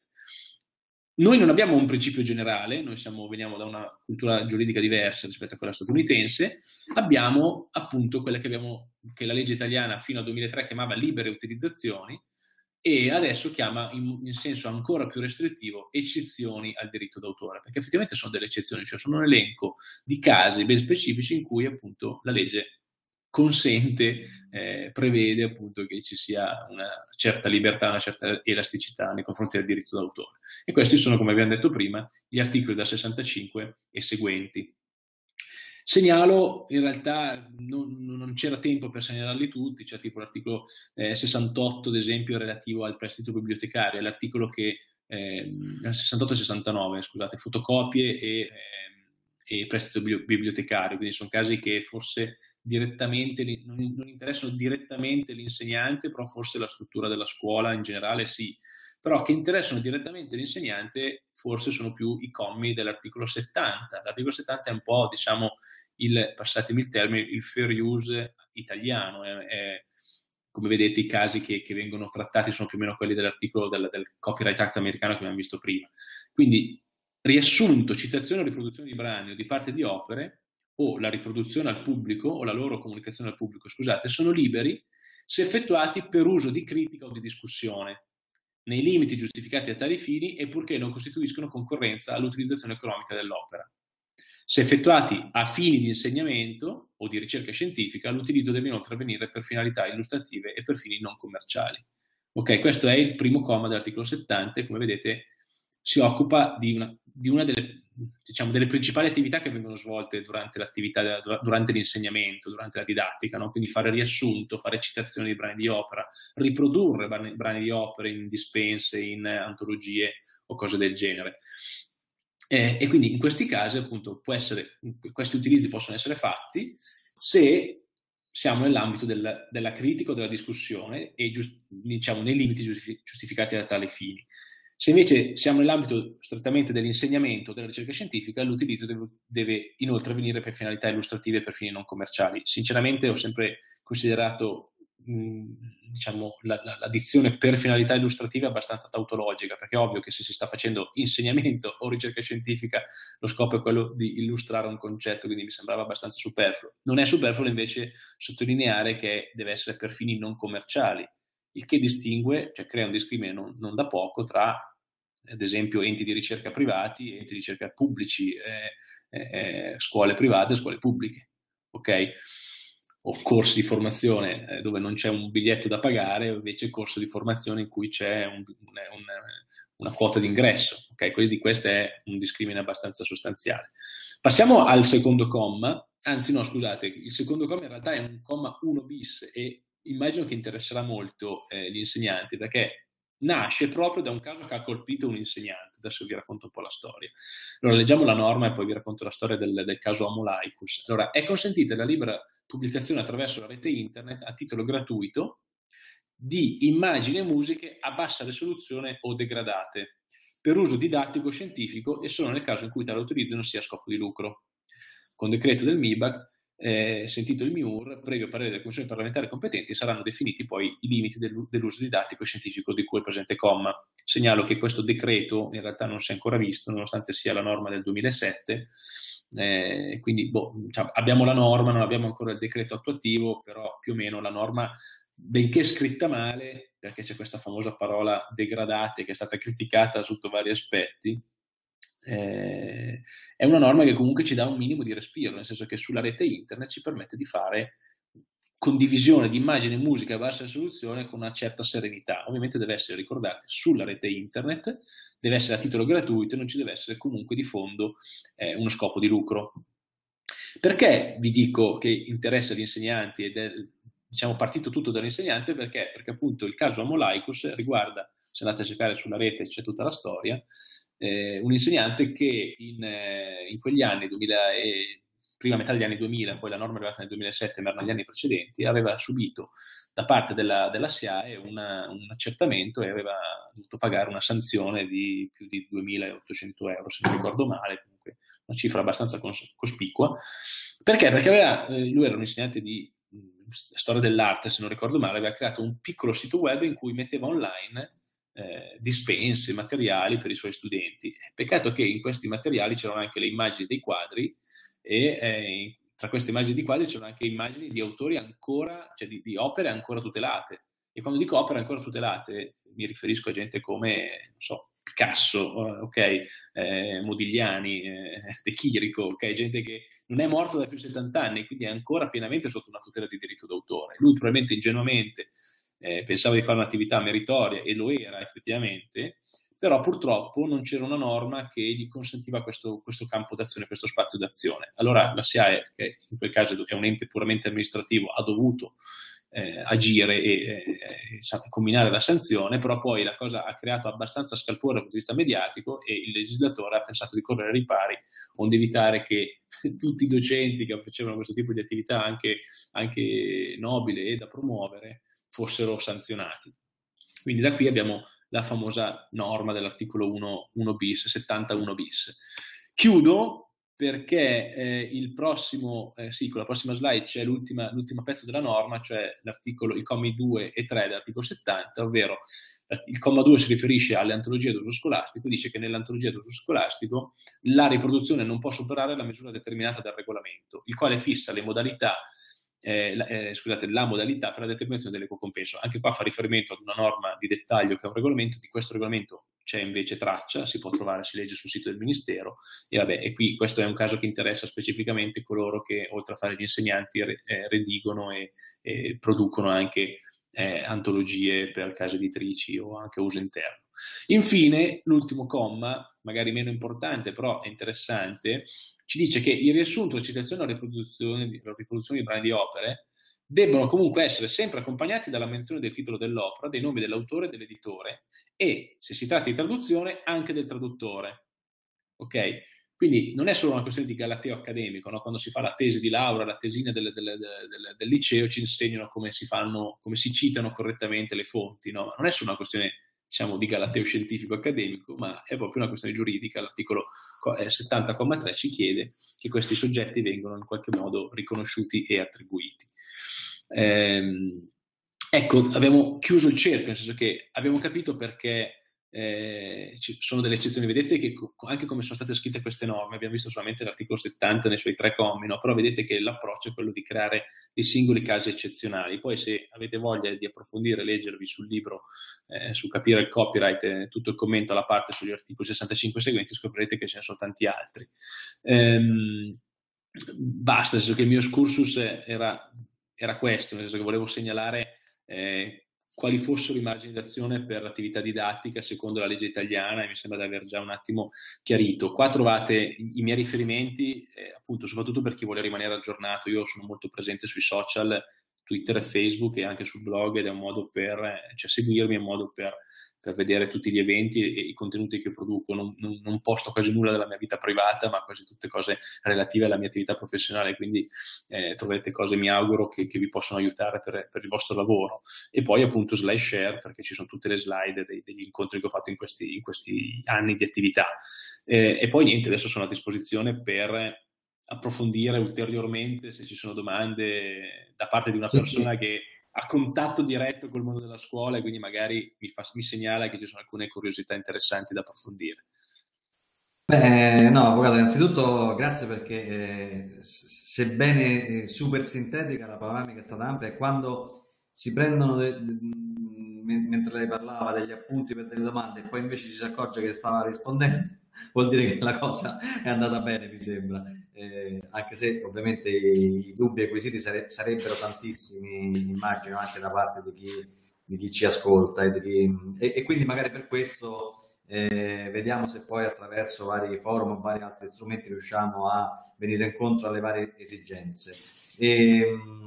Noi non abbiamo un principio generale, noi siamo, veniamo da una cultura giuridica diversa rispetto a quella statunitense, abbiamo appunto quella che, abbiamo, che la legge italiana fino al duemilatré chiamava libere utilizzazioni e adesso chiama in, in senso ancora più restrittivo eccezioni al diritto d'autore, perché effettivamente sono delle eccezioni, cioè sono un elenco di casi ben specifici in cui appunto la legge consente, eh, prevede appunto che ci sia una certa libertà, una certa elasticità nei confronti del diritto d'autore. E questi sono, come abbiamo detto prima, gli articoli da sessantacinque e seguenti. Segnalo, in realtà non, non c'era tempo per segnalarli tutti, c'è tipo l'articolo eh, sessantotto, ad esempio, relativo al prestito bibliotecario, l'articolo che eh, sessantotto e sessantanove, scusate, fotocopie e, eh, e prestito bibliotecario, quindi sono casi che forse direttamente non, non interessano direttamente l'insegnante, però forse la struttura della scuola in generale sì, però che interessano direttamente l'insegnante forse sono più i commi dell'articolo settanta. L'articolo settanta è un po', diciamo, il, passatemi il termine, il fair use italiano. È, è, come vedete i casi che, che vengono trattati sono più o meno quelli dell'articolo del, del Copyright Act americano che abbiamo visto prima. Quindi riassunto, citazione o riproduzione di brani o di parte di opere o la riproduzione al pubblico o la loro comunicazione al pubblico, scusate, sono liberi se effettuati per uso di critica o di discussione, nei limiti giustificati a tali fini e purché non costituiscono concorrenza all'utilizzazione economica dell'opera. Se effettuati a fini di insegnamento o di ricerca scientifica, l'utilizzo deve inoltre avvenire per finalità illustrative e per fini non commerciali. Ok, questo è il primo comma dell'articolo settanta e come vedete si occupa di una, di una delle, diciamo, delle principali attività che vengono svolte durante l'attività, durante l'insegnamento, durante la didattica, no? Quindi fare riassunto, fare citazioni di brani di opera, riprodurre brani, brani di opere in dispense, in antologie o cose del genere. Eh, e quindi in questi casi appunto può essere, questi utilizzi possono essere fatti se siamo nell'ambito del, della critica o della discussione e giust, diciamo nei limiti giustificati da tali fini. Se invece siamo nell'ambito strettamente dell'insegnamento o della ricerca scientifica, l'utilizzo deve, deve inoltre avvenire per finalità illustrative e per fini non commerciali. Sinceramente ho sempre considerato mh, diciamo, la, la, la dizione per finalità illustrative abbastanza tautologica, perché è ovvio che se si sta facendo insegnamento o ricerca scientifica lo scopo è quello di illustrare un concetto, quindi mi sembrava abbastanza superfluo. Non è superfluo invece sottolineare che deve essere per fini non commerciali, il che distingue, cioè crea un discrimine non, non da poco tra, ad esempio, enti di ricerca privati, enti di ricerca pubblici, eh, eh, scuole private e scuole pubbliche, ok? O corsi di formazione eh, dove non c'è un biglietto da pagare, o invece corso di formazione in cui c'è un, un, una quota d'ingresso, ok? Quello di questo è un discrimine abbastanza sostanziale. Passiamo al secondo comma, anzi no, scusate, il secondo comma in realtà è un comma uno bis e immagino che interesserà molto eh, gli insegnanti, perché nasce proprio da un caso che ha colpito un insegnante. Adesso vi racconto un po' la storia. Allora, leggiamo la norma e poi vi racconto la storia del, del caso Homo Laicus. Allora, è consentita la libera pubblicazione attraverso la rete internet a titolo gratuito di immagini e musiche a bassa risoluzione o degradate per uso didattico scientifico e solo nel caso in cui tale utilizzo non sia a scopo di lucro. Con decreto del M I B A C Eh, sentito il M I U R, previo parere delle commissioni parlamentari competenti, saranno definiti poi i limiti del, dell'uso didattico e scientifico di cui è il presente comma. Segnalo che questo decreto in realtà non si è ancora visto, nonostante sia la norma del duemilasette, eh, quindi boh, diciamo, abbiamo la norma, non abbiamo ancora il decreto attuativo, però più o meno la norma, benché scritta male, perché c'è questa famosa parola degradate che è stata criticata sotto vari aspetti, eh, è una norma che comunque ci dà un minimo di respiro, nel senso che sulla rete internet ci permette di fare condivisione di immagini e musica a bassa risoluzione con una certa serenità. Ovviamente deve essere, ricordate, sulla rete internet, deve essere a titolo gratuito e non ci deve essere comunque di fondo eh, uno scopo di lucro. Perché vi dico che interessa gli insegnanti ed è, diciamo, partito tutto dall'insegnante? Perché? Perché appunto il caso Amolaicus riguarda, se andate a cercare sulla rete c'è tutta la storia, eh, un insegnante che in, eh, in quegli anni, duemila e, prima metà degli anni duemila, poi la norma è arrivata nel duemilasette, ma erano gli anni precedenti, aveva subito da parte della, della S I A E una, un accertamento e aveva dovuto pagare una sanzione di più di duemilaottocento euro, se non ricordo male, comunque una cifra abbastanza cons- cospicua. Perché? Perché aveva, eh, lui era un insegnante di mh, storia dell'arte, se non ricordo male, aveva creato un piccolo sito web in cui metteva online eh, dispense, materiali per i suoi studenti. Peccato che in questi materiali c'erano anche le immagini dei quadri e eh, tra queste immagini di quadri c'erano anche immagini di autori ancora, cioè di, di opere ancora tutelate. E quando dico opere ancora tutelate mi riferisco a gente come, non so, Picasso, ok, eh, Modigliani, eh, De Chirico, ok, gente che non è morta da più di settanta anni, quindi è ancora pienamente sotto una tutela di diritto d'autore. Lui probabilmente ingenuamente eh, pensava di fare un'attività meritoria e lo era effettivamente, però purtroppo non c'era una norma che gli consentiva questo, questo campo d'azione, questo spazio d'azione. Allora la S I A E, che in quel caso è un ente puramente amministrativo, ha dovuto eh, agire e eh, combinare la sanzione, però poi la cosa ha creato abbastanza scalpore dal punto di vista mediatico e il legislatore ha pensato di correre ai ripari, onde evitare che tutti i docenti che facevano questo tipo di attività anche, anche nobile e da promuovere fossero sanzionati. Quindi da qui abbiamo la famosa norma dell'articolo uno bis, settantuno bis. Chiudo perché eh, il prossimo, eh, sì, con la prossima slide c'è l'ultima, l'ultimo pezzo della norma, cioè l'articolo, i commi due e tre dell'articolo settanta, ovvero il comma due si riferisce alle antologie d'uso scolastico, dice che nell'antologia d'uso scolastico la riproduzione non può superare la misura determinata dal regolamento, il quale fissa le modalità Eh, eh, scusate, la modalità per la determinazione dell'equo compenso. Anche qua fa riferimento ad una norma di dettaglio che è un regolamento. Di questo regolamento c'è invece traccia, si può trovare, si legge sul sito del Ministero e vabbè, e qui questo è un caso che interessa specificamente coloro che oltre a fare gli insegnanti eh, redigono e, e producono anche eh, antologie per case editrici o anche a uso interno. Infine, l'ultimo comma, magari meno importante però è interessante, ci dice che il riassunto, la citazione o la riproduzione di, la riproduzione di brani di opere debbono comunque essere sempre accompagnati dalla menzione del titolo dell'opera, dei nomi dell'autore e dell'editore e, se si tratta di traduzione, anche del traduttore. Ok? Quindi non è solo una questione di galateo accademico, no? Quando si fa la tesi di laurea, la tesina del, del, del, del liceo ci insegnano come si fanno, come si citano correttamente le fonti, no? Non è solo una questione, diciamo, di galateo scientifico accademico, ma è proprio una questione giuridica. L'articolo settanta comma tre ci chiede che questi soggetti vengano in qualche modo riconosciuti e attribuiti. Ehm, ecco, abbiamo chiuso il cerchio, nel senso che abbiamo capito perché eh, ci sono delle eccezioni. Vedete che anche come sono state scritte queste norme, abbiamo visto solamente l'articolo settanta nei suoi tre commi, no? Però vedete che l'approccio è quello di creare dei singoli casi eccezionali. Poi se avete voglia di approfondire, leggervi sul libro eh, su capire il copyright, eh, tutto il commento alla parte sugli articoli sessantacinque seguenti, scoprirete che ce ne sono tanti altri. Ehm, basta, nel senso che il mio excursus era, era questo, nel senso che volevo segnalare eh, quali fossero i margini d'azione per l'attività didattica secondo la legge italiana, e mi sembra di aver già un attimo chiarito. Qua trovate i miei riferimenti, eh, appunto, soprattutto per chi vuole rimanere aggiornato. Io sono molto presente sui social, Twitter e Facebook, e anche sul blog, ed è un modo per, cioè seguirmi è un modo per, per vedere tutti gli eventi e, e i contenuti che produco. Non, non, non posto quasi nulla della mia vita privata, ma quasi tutte cose relative alla mia attività professionale, quindi eh, troverete cose, mi auguro, che, che vi possono aiutare per, per il vostro lavoro. E poi appunto slide share, perché ci sono tutte le slide dei, degli incontri che ho fatto in questi, in questi anni di attività. Eh, e poi niente, adesso sono a disposizione per approfondire ulteriormente se ci sono domande da parte di una persona che ha contatto diretto col mondo della scuola e quindi magari mi, fa, mi segnala che ci sono alcune curiosità interessanti da approfondire. Beh, no, avvocato, innanzitutto grazie perché eh, sebbene eh, super sintetica, la panoramica è stata ampia, e quando si prendono, de, de, mentre lei parlava, degli appunti per delle domande e poi invece ci si accorge che stava rispondendo vuol dire che la cosa è andata bene, mi sembra. Eh, anche se ovviamente i, i dubbi acquisiti sare- sarebbero tantissimi, immagino, anche da parte di chi, di chi ci ascolta e, di chi- e- e quindi magari per questo eh, vediamo se poi attraverso vari forum o vari altri strumenti riusciamo a venire incontro alle varie esigenze. E,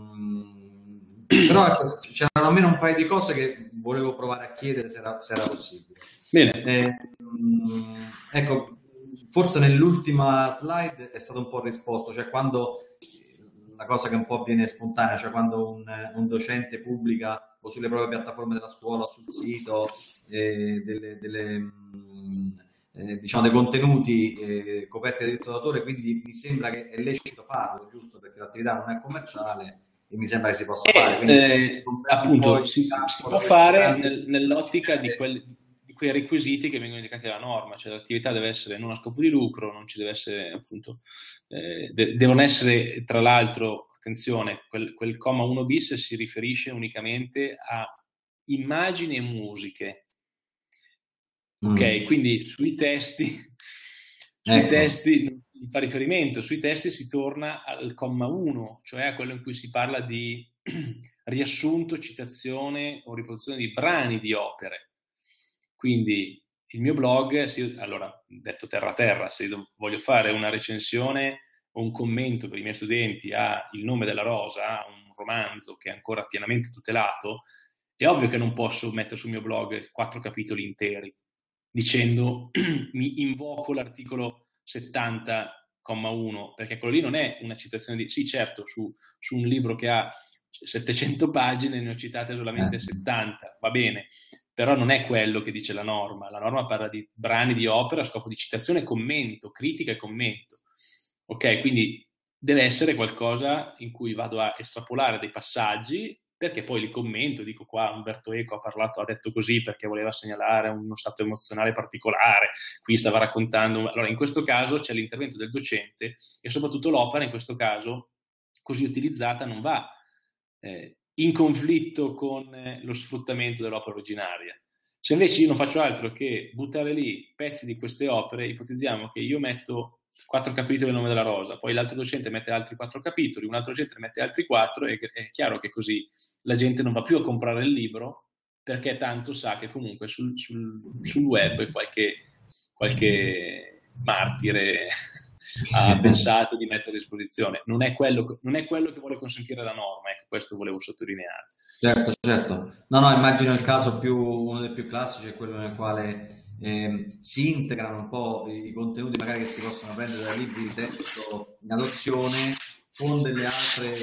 mh, però ecco, c'erano almeno un paio di cose che volevo provare a chiedere se era, se era possibile. Bene. Eh, mh, ecco, forse nell'ultima slide è stato un po' risposto, cioè quando la cosa che un po' viene spontanea, cioè quando un, un docente pubblica o sulle proprie piattaforme della scuola o sul sito eh, delle, delle, mh, eh, diciamo, dei contenuti eh, coperti da diritto d'autore, quindi mi sembra che è lecito farlo, giusto? Perché l'attività non è commerciale e mi sembra che si possa fare. Quindi, eh, appunto, si, si può fare nel, nell'ottica di, quel, di quei requisiti che vengono indicati dalla norma, cioè l'attività deve essere non a scopo di lucro, non ci deve essere, appunto, eh, de- devono essere, tra l'altro, attenzione, quel, quel comma uno bis si riferisce unicamente a immagini e musiche. Ok, mm. Quindi sui testi, sui ecco. testi fa riferimento, sui testi si torna al comma uno, cioè a quello in cui si parla di riassunto, citazione o riproduzione di brani di opere. Quindi il mio blog, se, allora detto terra terra, se voglio fare una recensione o un commento per i miei studenti a Il nome della rosa, un romanzo che è ancora pienamente tutelato, è ovvio che non posso mettere sul mio blog quattro capitoli interi dicendo mi invoco l'articolo settanta comma uno, perché quello lì non è una citazione di... Sì, certo, su, su un libro che ha settecento pagine ne ho citate solamente settanta, va bene, però non è quello che dice la norma. La norma parla di brani di opera a scopo di citazione e commento, critica e commento. Ok, quindi deve essere qualcosa in cui vado a estrapolare dei passaggi, perché poi li commento, dico qua Umberto Eco ha parlato, ha detto così perché voleva segnalare uno stato emozionale particolare, qui stava raccontando, allora in questo caso c'è l'intervento del docente e soprattutto l'opera in questo caso così utilizzata non va eh, in conflitto con eh, lo sfruttamento dell'opera originaria. Se invece io non faccio altro che buttare lì pezzi di queste opere, ipotizziamo che io metto quattro capitoli del nome della rosa, poi l'altro docente mette altri quattro capitoli, un altro docente mette altri quattro, e è chiaro che così la gente non va più a comprare il libro perché tanto sa che comunque sul, sul, sul web qualche, qualche martire ha pensato di mettere a disposizione. Non è quello, non è quello che vuole consentire la norma, ecco, questo volevo sottolineare. Certo, certo. No, no, immagino il caso più, uno dei più classici è quello nel quale eh, si integrano un po' i, i contenuti magari che si possono prendere dai libri di testo in adozione con delle altre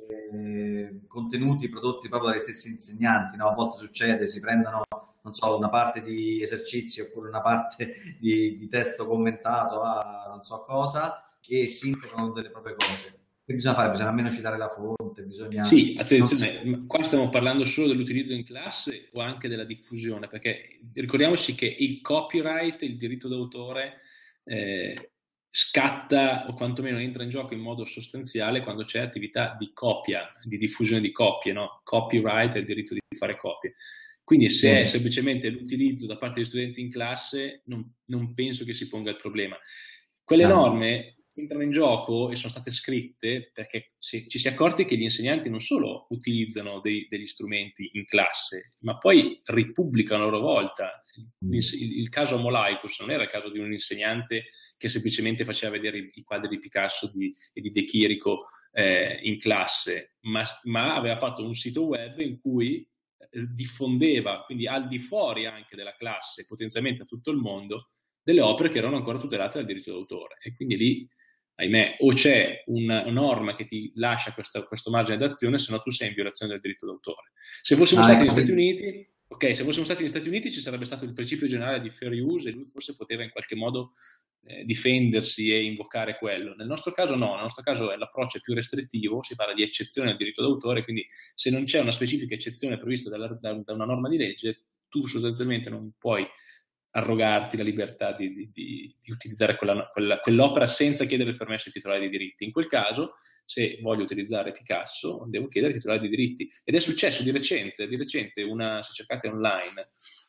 eh, contenuti prodotti proprio dagli stessi insegnanti, no? A volte succede, si prendono, non so, una parte di esercizi oppure una parte di, di testo commentato a non so cosa e si integrano delle proprie cose. Che bisogna fare? Bisogna almeno citare la fonte, bisogna... Sì, attenzione, si... qua stiamo parlando solo dell'utilizzo in classe o anche della diffusione, perché ricordiamoci che il copyright, il diritto d'autore, eh, scatta o quantomeno entra in gioco in modo sostanziale quando c'è attività di copia, di diffusione di copie, no? Copyright è il diritto di fare copie. Quindi se sì. è semplicemente l'utilizzo da parte degli studenti in classe, non, non penso che si ponga il problema. Quelle no. norme entrano in gioco e sono state scritte perché si, ci si è accorti che gli insegnanti non solo utilizzano dei, degli strumenti in classe, ma poi ripubblicano a loro volta. Il, il, il caso Homolaicus non era il caso di un insegnante che semplicemente faceva vedere i, i quadri di Picasso di, e di De Chirico eh, in classe, ma, ma aveva fatto un sito web in cui eh, diffondeva, quindi al di fuori anche della classe, potenzialmente a tutto il mondo, delle opere che erano ancora tutelate dal diritto d'autore. E quindi lì, ahimè, o c'è una norma che ti lascia questa, questo margine d'azione, se no tu sei in violazione del diritto d'autore. Se fossimo ah, stati negli Stati Uniti, ok, se fossimo stati negli Stati Uniti ci sarebbe stato il principio generale di fair use e lui forse poteva in qualche modo eh, difendersi e invocare quello. Nel nostro caso no, nel nostro caso l'approccio è più restrittivo, si parla di eccezione al diritto d'autore, quindi se non c'è una specifica eccezione prevista dalla, da, da una norma di legge, tu sostanzialmente non puoi arrogarti la libertà di, di, di, di utilizzare quella, quella, quell'opera senza chiedere il permesso ai titolari di diritti. In quel caso, se voglio utilizzare Picasso, devo chiedere ai titolari di diritti. Ed è successo di recente, di recente una, se cercate online,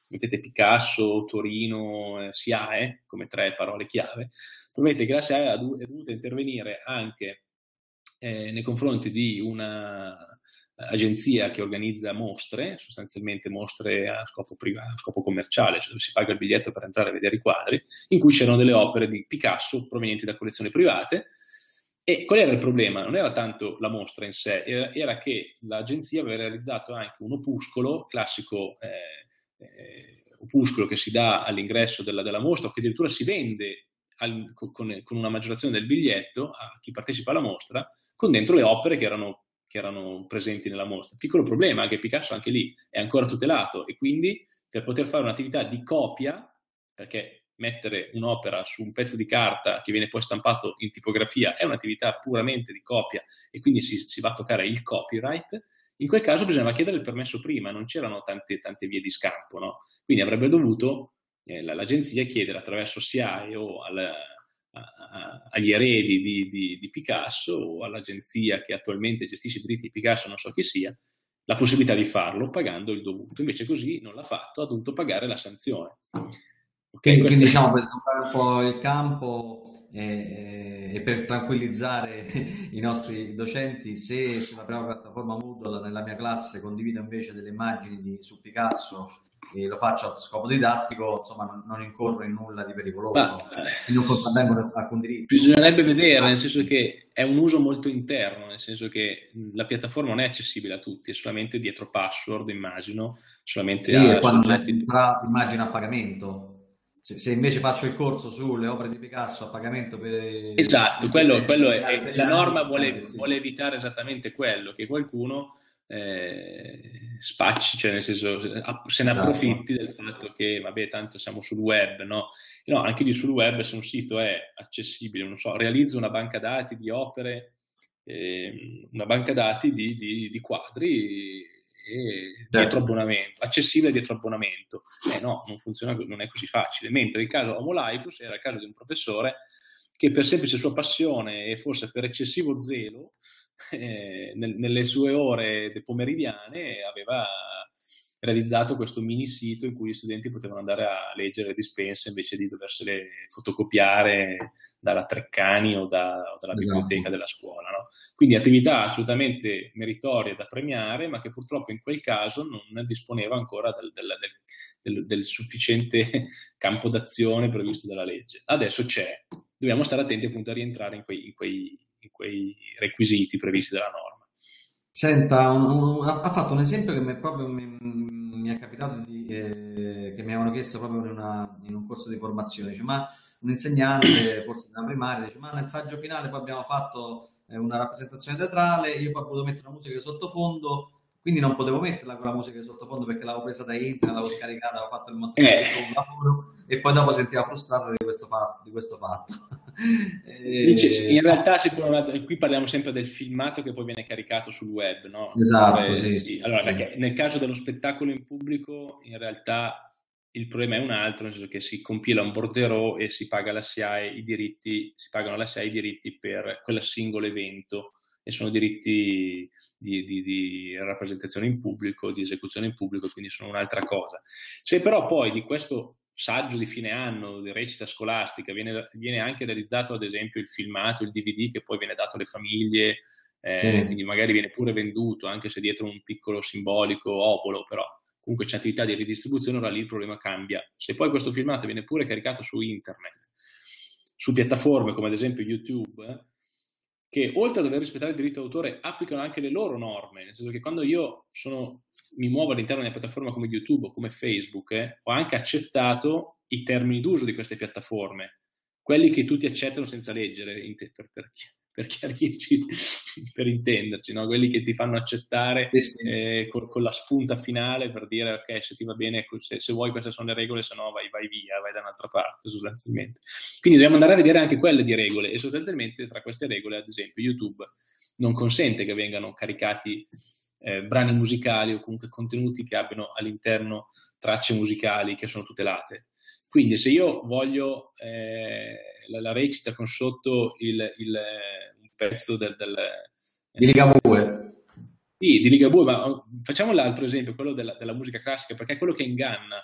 mettete Picasso, Torino, eh, SIAE come tre parole chiave, troverete che la SIAE è dovuta intervenire anche eh, nei confronti di una agenzia che organizza mostre, sostanzialmente mostre a scopo privato, a scopo commerciale, cioè dove si paga il biglietto per entrare a vedere i quadri, in cui c'erano delle opere di Picasso provenienti da collezioni private. E qual era il problema? Non era tanto la mostra in sé, era, era che l'agenzia aveva realizzato anche un opuscolo, classico eh, eh, opuscolo che si dà all'ingresso della, della mostra, o che addirittura si vende al, con, con una maggiorazione del biglietto a chi partecipa alla mostra, con dentro le opere che erano che erano presenti nella mostra. Piccolo problema, che Picasso anche lì è ancora tutelato e quindi per poter fare un'attività di copia, perché mettere un'opera su un pezzo di carta che viene poi stampato in tipografia è un'attività puramente di copia e quindi si, si va a toccare il copyright, in quel caso bisognava chiedere il permesso prima, non c'erano tante, tante vie di scampo, no? Quindi avrebbe dovuto eh, l'agenzia chiedere attraverso SIAE o al agli eredi di, di, di Picasso o all'agenzia che attualmente gestisce i diritti di Picasso, non so chi sia, la possibilità di farlo pagando il dovuto. Invece così non l'ha fatto, ha dovuto pagare la sanzione. Okay, quindi, quindi diciamo per sgombrare un po' il campo e, e per tranquillizzare i nostri docenti, se sulla prima piattaforma Moodle nella mia classe condivido invece delle immagini di, su Picasso e lo faccio a scopo didattico, insomma non, non incorro in nulla di pericoloso. Ma, e non contravvengono alcun diritto. Bisognerebbe vedere, nel senso che è un uso molto interno, nel senso che la piattaforma non è accessibile a tutti, è solamente dietro password, immagino, solamente sì, a quando sarà immagine a pagamento. Se, se invece faccio il corso sulle opere di Picasso a pagamento per... Esatto, quello, quello è, è, la norma vuole, sì. vuole evitare esattamente quello, che qualcuno eh, spacci, cioè nel senso se ne approfitti esatto. del fatto che vabbè tanto siamo sul web, no? No, anche lì sul web se un sito è accessibile, non so, realizzo una banca dati di opere, eh, una banca dati di, di, di quadri e certo. dietro abbonamento, accessibile dietro abbonamento. Eh no, non funziona, non è così facile. Mentre il caso Homo Laicus era il caso di un professore che per semplice sua passione e forse per eccessivo zelo eh, nel, nelle sue ore pomeridiane aveva realizzato questo mini sito in cui gli studenti potevano andare a leggere le dispense invece di doversele fotocopiare dalla Treccani o, da, o dalla esatto. biblioteca della scuola, no? Quindi attività assolutamente meritorie da premiare, ma che purtroppo in quel caso non disponeva ancora del, del, del, del, del sufficiente campo d'azione previsto dalla legge. Adesso c'è, dobbiamo stare attenti appunto a rientrare in quei, in quei, in quei requisiti previsti dalla norma. Senta, un, un, ha fatto un esempio che mi, proprio mi, mi è capitato di, eh, che mi avevano chiesto proprio in, una, in un corso di formazione. Dice, ma un insegnante, forse nella primaria, dice, ma nel saggio finale poi abbiamo fatto eh, una rappresentazione teatrale, io poi ho voluto mettere una musica di sottofondo, quindi non potevo metterla con la musica di sottofondo perché l'avevo presa da internet, l'avevo scaricata, avevo fatto il montaggio eh. un lavoro e poi dopo sentivo frustrata di questo fatto. Di questo fatto. e... In realtà si può, qui parliamo sempre del filmato che poi viene caricato sul web, no? Esatto, Dove, sì. sì. Allora, perché nel caso dello spettacolo in pubblico in realtà il problema è un altro, nel senso che si compila un bordereau e si paga la SIAE i diritti, si pagano alla SIAE i diritti per quel singolo evento e sono diritti di, di, di rappresentazione in pubblico, di esecuzione in pubblico, quindi sono un'altra cosa. Se però poi di questo saggio di fine anno di recita scolastica viene, viene anche realizzato ad esempio il filmato, il D V D che poi viene dato alle famiglie, eh, sì. quindi magari viene pure venduto anche se dietro un piccolo simbolico obolo, però comunque c'è attività di ridistribuzione, ora lì il problema cambia. Se poi questo filmato viene pure caricato su internet, su piattaforme come ad esempio YouTube, eh, che oltre a dover rispettare il diritto d'autore applicano anche le loro norme, nel senso che quando io sono, mi muovo all'interno di una piattaforma come YouTube o come Facebook, eh, ho anche accettato i termini d'uso di queste piattaforme, quelli che tutti accettano senza leggere, per, per, per chiarirci, per intenderci, no? Quelli che ti fanno accettare sì, sì. Eh, con, con la spunta finale per dire ok, se ti va bene, se, se vuoi queste sono le regole, se no vai, vai via, vai da un'altra parte sostanzialmente. Quindi dobbiamo andare a vedere anche quelle di regole e sostanzialmente tra queste regole ad esempio YouTube non consente che vengano caricati eh, brani musicali o comunque contenuti che abbiano all'interno tracce musicali che sono tutelate. Quindi se io voglio eh, la, la recita con sotto il, il un pezzo del, del di Ligabue, sì, di Ligabue, ma facciamo l'altro esempio, quello della, della musica classica, perché è quello che inganna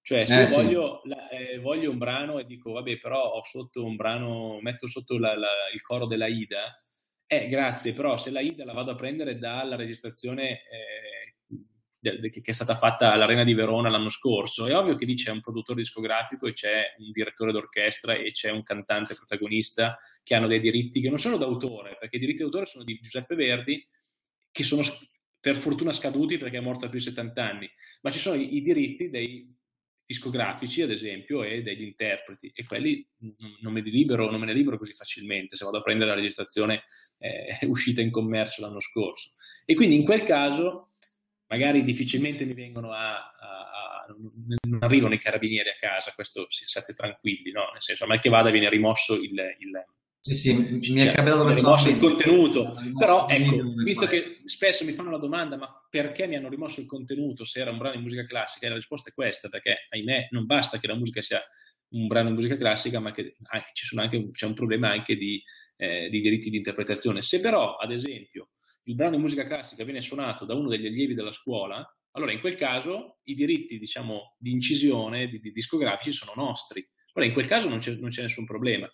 Cioè, se Eh io sì, voglio, la- eh, voglio un brano e dico, vabbè, però ho sotto un brano, metto sotto la- la- il coro della Ida, eh, grazie, però se la Ida la vado a prendere dalla registrazione eh, de- de- che che è stata fatta all'Arena di Verona l'anno scorso, è ovvio che lì c'è un produttore discografico e c'è un direttore d'orchestra e c'è un cantante protagonista che hanno dei diritti che non sono d'autore, perché i diritti d'autore sono di Giuseppe Verdi, che sono per fortuna scaduti perché è morto a più di settanta anni, ma ci sono i, i diritti dei discografici, ad esempio, e degli interpreti, e quelli non me li libero, non me ne libero così facilmente se vado a prendere la registrazione eh, uscita in commercio l'anno scorso. E quindi in quel caso magari difficilmente mi vengono a, a, a non arrivano i carabinieri a casa, questo siate tranquilli, no? Nel senso, mal che vada viene rimosso il, il sì, sì, mi è cioè, capitato viene rimosso il personalmente, mi contenuto, hanno rimosso però un video ecco, nel visto quale... che spesso mi fanno la domanda ma perché mi hanno rimosso il contenuto se era un brano di musica classica, e la risposta è questa, perché ahimè non basta che la musica sia un brano di musica classica, ma che ah, ci sono anche, c'è un problema anche di, eh, di diritti di interpretazione. Se però, ad esempio, il brano di musica classica viene suonato da uno degli allievi della scuola, allora in quel caso i diritti, diciamo, di incisione, di, di discografici sono nostri. Allora in quel caso non c'è, non c'è nessun problema.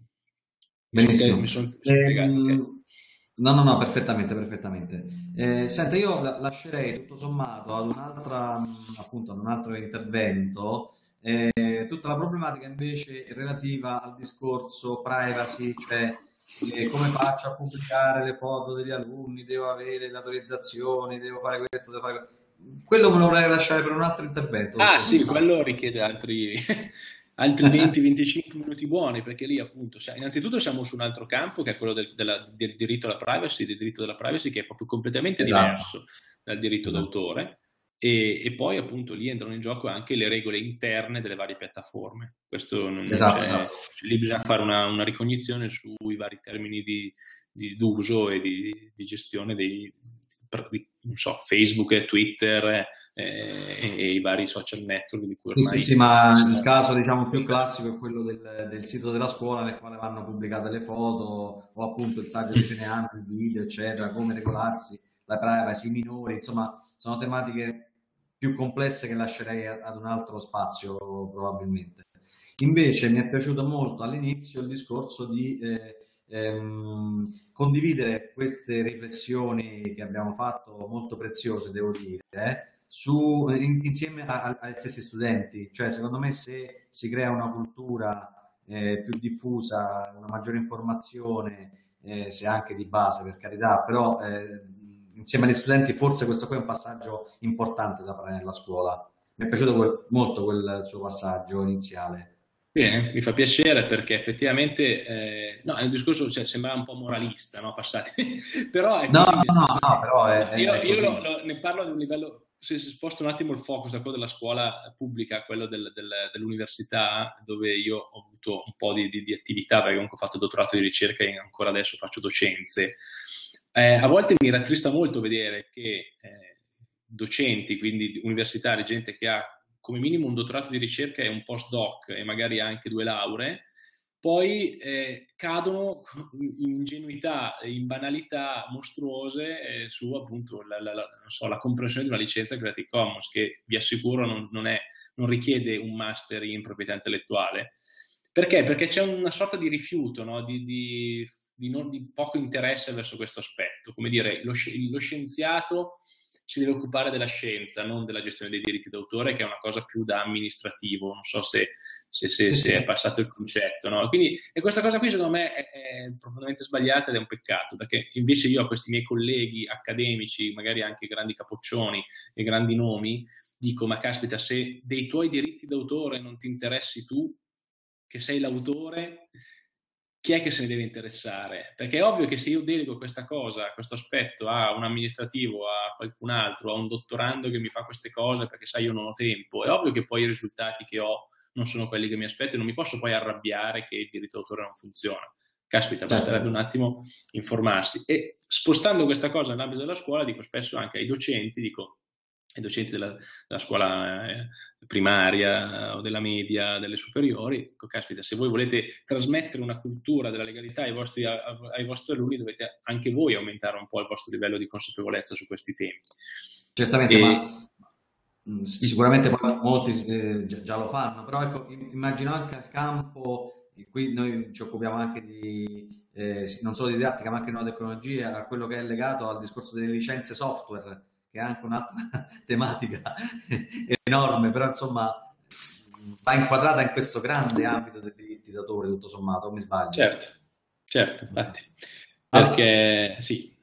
Mi sono Benissimo. son spiegato, ok? Ehm, no, no, no, perfettamente, perfettamente. Eh, senta, io la- lascerei tutto sommato ad un'altra, mh, appunto, ad un altro intervento, eh, tutta la problematica invece relativa al discorso privacy, cioè eh, come faccio a pubblicare le foto degli alunni, devo avere le autorizzazioni, devo fare questo, devo fare quello. Quello me lo vorrei lasciare per un altro intervento, Ah dottor sì, Di. quello richiede altri, altri venti venticinque minuti buoni, perché lì appunto, cioè, innanzitutto siamo su un altro campo che è quello del, della- del diritto alla privacy, del diritto della privacy che è proprio completamente Esatto, diverso dal diritto esatto, d'autore e, e poi appunto lì entrano in gioco anche le regole interne delle varie piattaforme. Questo non, non esatto, c'è, esatto. cioè, lì bisogna fare una, una ricognizione sui vari termini di, di- d'uso e di, di gestione dei, di, non so, Facebook e Twitter eh, e, e i vari social network di cui Sì, sì, ormai sì, ma il siamo caso diciamo più conversi. classico è quello del, del sito della scuola nel quale vanno pubblicate le foto o appunto il saggio di fine anno, il video, eccetera, come regolarsi, la privacy, i minori, insomma, sono tematiche più complesse che lascerei a- ad un altro spazio probabilmente. Invece mi è piaciuto molto all'inizio il discorso di eh, ehm, condividere queste riflessioni che abbiamo fatto, molto preziose, devo dire, eh, su, in- insieme a- a- agli stessi studenti. Cioè, secondo me, se si crea una cultura eh, più diffusa, una maggiore informazione, eh, se anche di base, per carità, però eh, insieme agli studenti, forse questo qui è un passaggio importante da fare nella scuola. Mi è piaciuto quel- molto quel suo passaggio iniziale. Bene, mi fa piacere perché effettivamente eh, no, è un discorso, cioè, sembra un po' moralista, no? Passati, però è No, così, no, nel no, senso no, che però è, no, è- io, è io lo- così. lo- ne parlo ad un livello, se si sposta un attimo il focus da quello della scuola pubblica a quello del- del- dell'università, dove io ho avuto un po' di, di- di attività, perché comunque ho fatto dottorato di ricerca e ancora adesso faccio docenze, eh, a volte mi rattrista molto vedere che eh, docenti, quindi universitari, gente che ha come minimo un dottorato di ricerca e un postdoc e magari anche due lauree, poi eh, cadono in ingenuità, in banalità mostruose eh, su appunto la, la, la, non so, la comprensione di una licenza Creative Commons che vi assicuro non, non, è, non richiede un master in proprietà intellettuale. Perché? Perché c'è una sorta di rifiuto, no? di, di, di, non, di poco interesse verso questo aspetto. Come dire, lo, lo scienziato si deve occupare della scienza, non della gestione dei diritti d'autore, che è una cosa più da amministrativo. Non so se, se, se, Sì, se è sì. passato il concetto. No? Quindi, e questa cosa qui secondo me è, è profondamente sbagliata ed è un peccato, perché invece io a questi miei colleghi accademici, magari anche grandi capoccioni e grandi nomi, dico, ma caspita, se dei tuoi diritti d'autore non ti interessi tu, che sei l'autore, chi è che se ne deve interessare? Perché è ovvio che se io delego questa cosa, questo aspetto a un amministrativo, a qualcun altro, a un dottorando che mi fa queste cose perché sai io non ho tempo, è ovvio che poi i risultati che ho non sono quelli che mi aspetto e non mi posso poi arrabbiare che il diritto d'autore non funziona. Caspita, basterebbe un Certo. attimo informarsi. E spostando questa cosa nell'ambito della scuola, dico spesso anche ai docenti, dico ai docenti della, della scuola eh, primaria o della media, delle superiori, dico, caspita, se voi volete trasmettere una cultura della legalità ai vostri, a, ai vostri alunni, dovete anche voi aumentare un po' il vostro livello di consapevolezza su questi temi. Certamente, ma E, sicuramente poi molti eh, già, già lo fanno, però ecco, immagino anche al campo, e qui noi ci occupiamo anche di, eh, non solo di didattica, ma anche di nuove tecnologie, a quello che è legato al discorso delle licenze software, che è anche un'altra tematica enorme, però insomma va inquadrata in questo grande ambito dei diritti d'autore, tutto sommato, o mi sbaglio? Certo, certo, infatti, perché sì,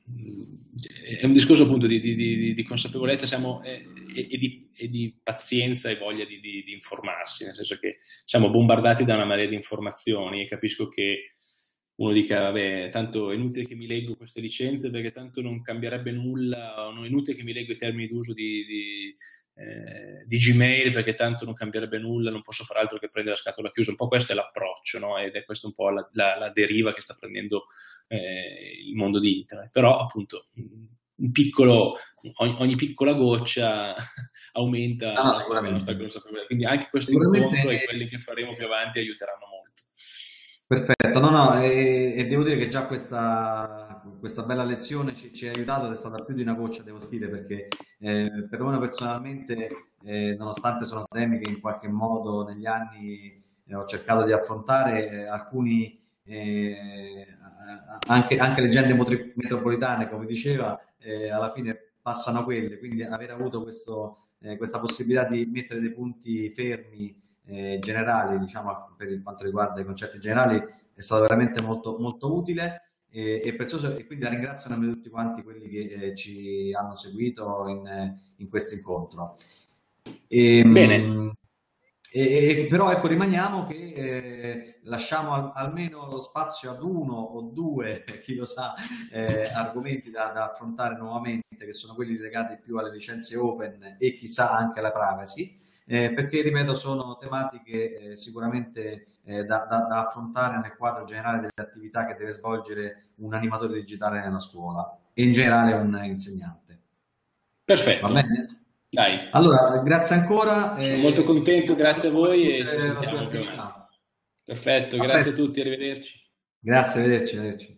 è un discorso appunto di, di, di, di consapevolezza siamo, e, e, di, e di pazienza e voglia di, di, di informarsi, nel senso che siamo bombardati da una marea di informazioni e capisco che uno dica, vabbè, tanto è inutile che mi leggo queste licenze perché tanto non cambierebbe nulla, o non è inutile che mi leggo i termini d'uso di, di, eh, di Gmail perché tanto non cambierebbe nulla, non posso fare altro che prendere la scatola chiusa. Un po' questo è l'approccio, no? Ed è questo un po' la, la, la deriva che sta prendendo eh, il mondo di internet. Però appunto un piccolo, ogni, ogni piccola goccia aumenta no, no, la nostra consapevolezza. Quindi anche questo incontro e quelli che faremo più avanti aiuteranno molto. Perfetto, no, no, e, e devo dire che già questa, questa bella lezione ci, ci ha aiutato ed è stata più di una goccia, devo dire, perché eh, per me personalmente, eh, nonostante sono temi che in qualche modo negli anni eh, ho cercato di affrontare, eh, alcuni, eh, anche, anche leggende metropolitane, come diceva, eh, alla fine passano a quelle, quindi aver avuto questo, eh, questa possibilità di mettere dei punti fermi Eh, generali, diciamo, per quanto riguarda i concetti generali, è stato veramente molto, molto utile e, e prezioso, e quindi la ringrazio a nome di tutti quanti quelli che eh, ci hanno seguito in, in questo incontro. E, Bene. E, e, però ecco, rimaniamo che eh, lasciamo al, almeno lo spazio ad uno o due, chi lo sa, eh, argomenti da, da affrontare nuovamente, che sono quelli legati più alle licenze open e chissà anche alla privacy. Eh, perché, ripeto, sono tematiche eh, sicuramente eh, da, da, da affrontare nel quadro generale delle attività che deve svolgere un animatore digitale nella scuola e in generale un insegnante. Perfetto. Va bene? Dai. Allora, grazie ancora. Sono eh, molto contento, grazie a voi e ci sentiamo. Perfetto, a grazie presto. A tutti, arrivederci. Grazie, arrivederci. arrivederci.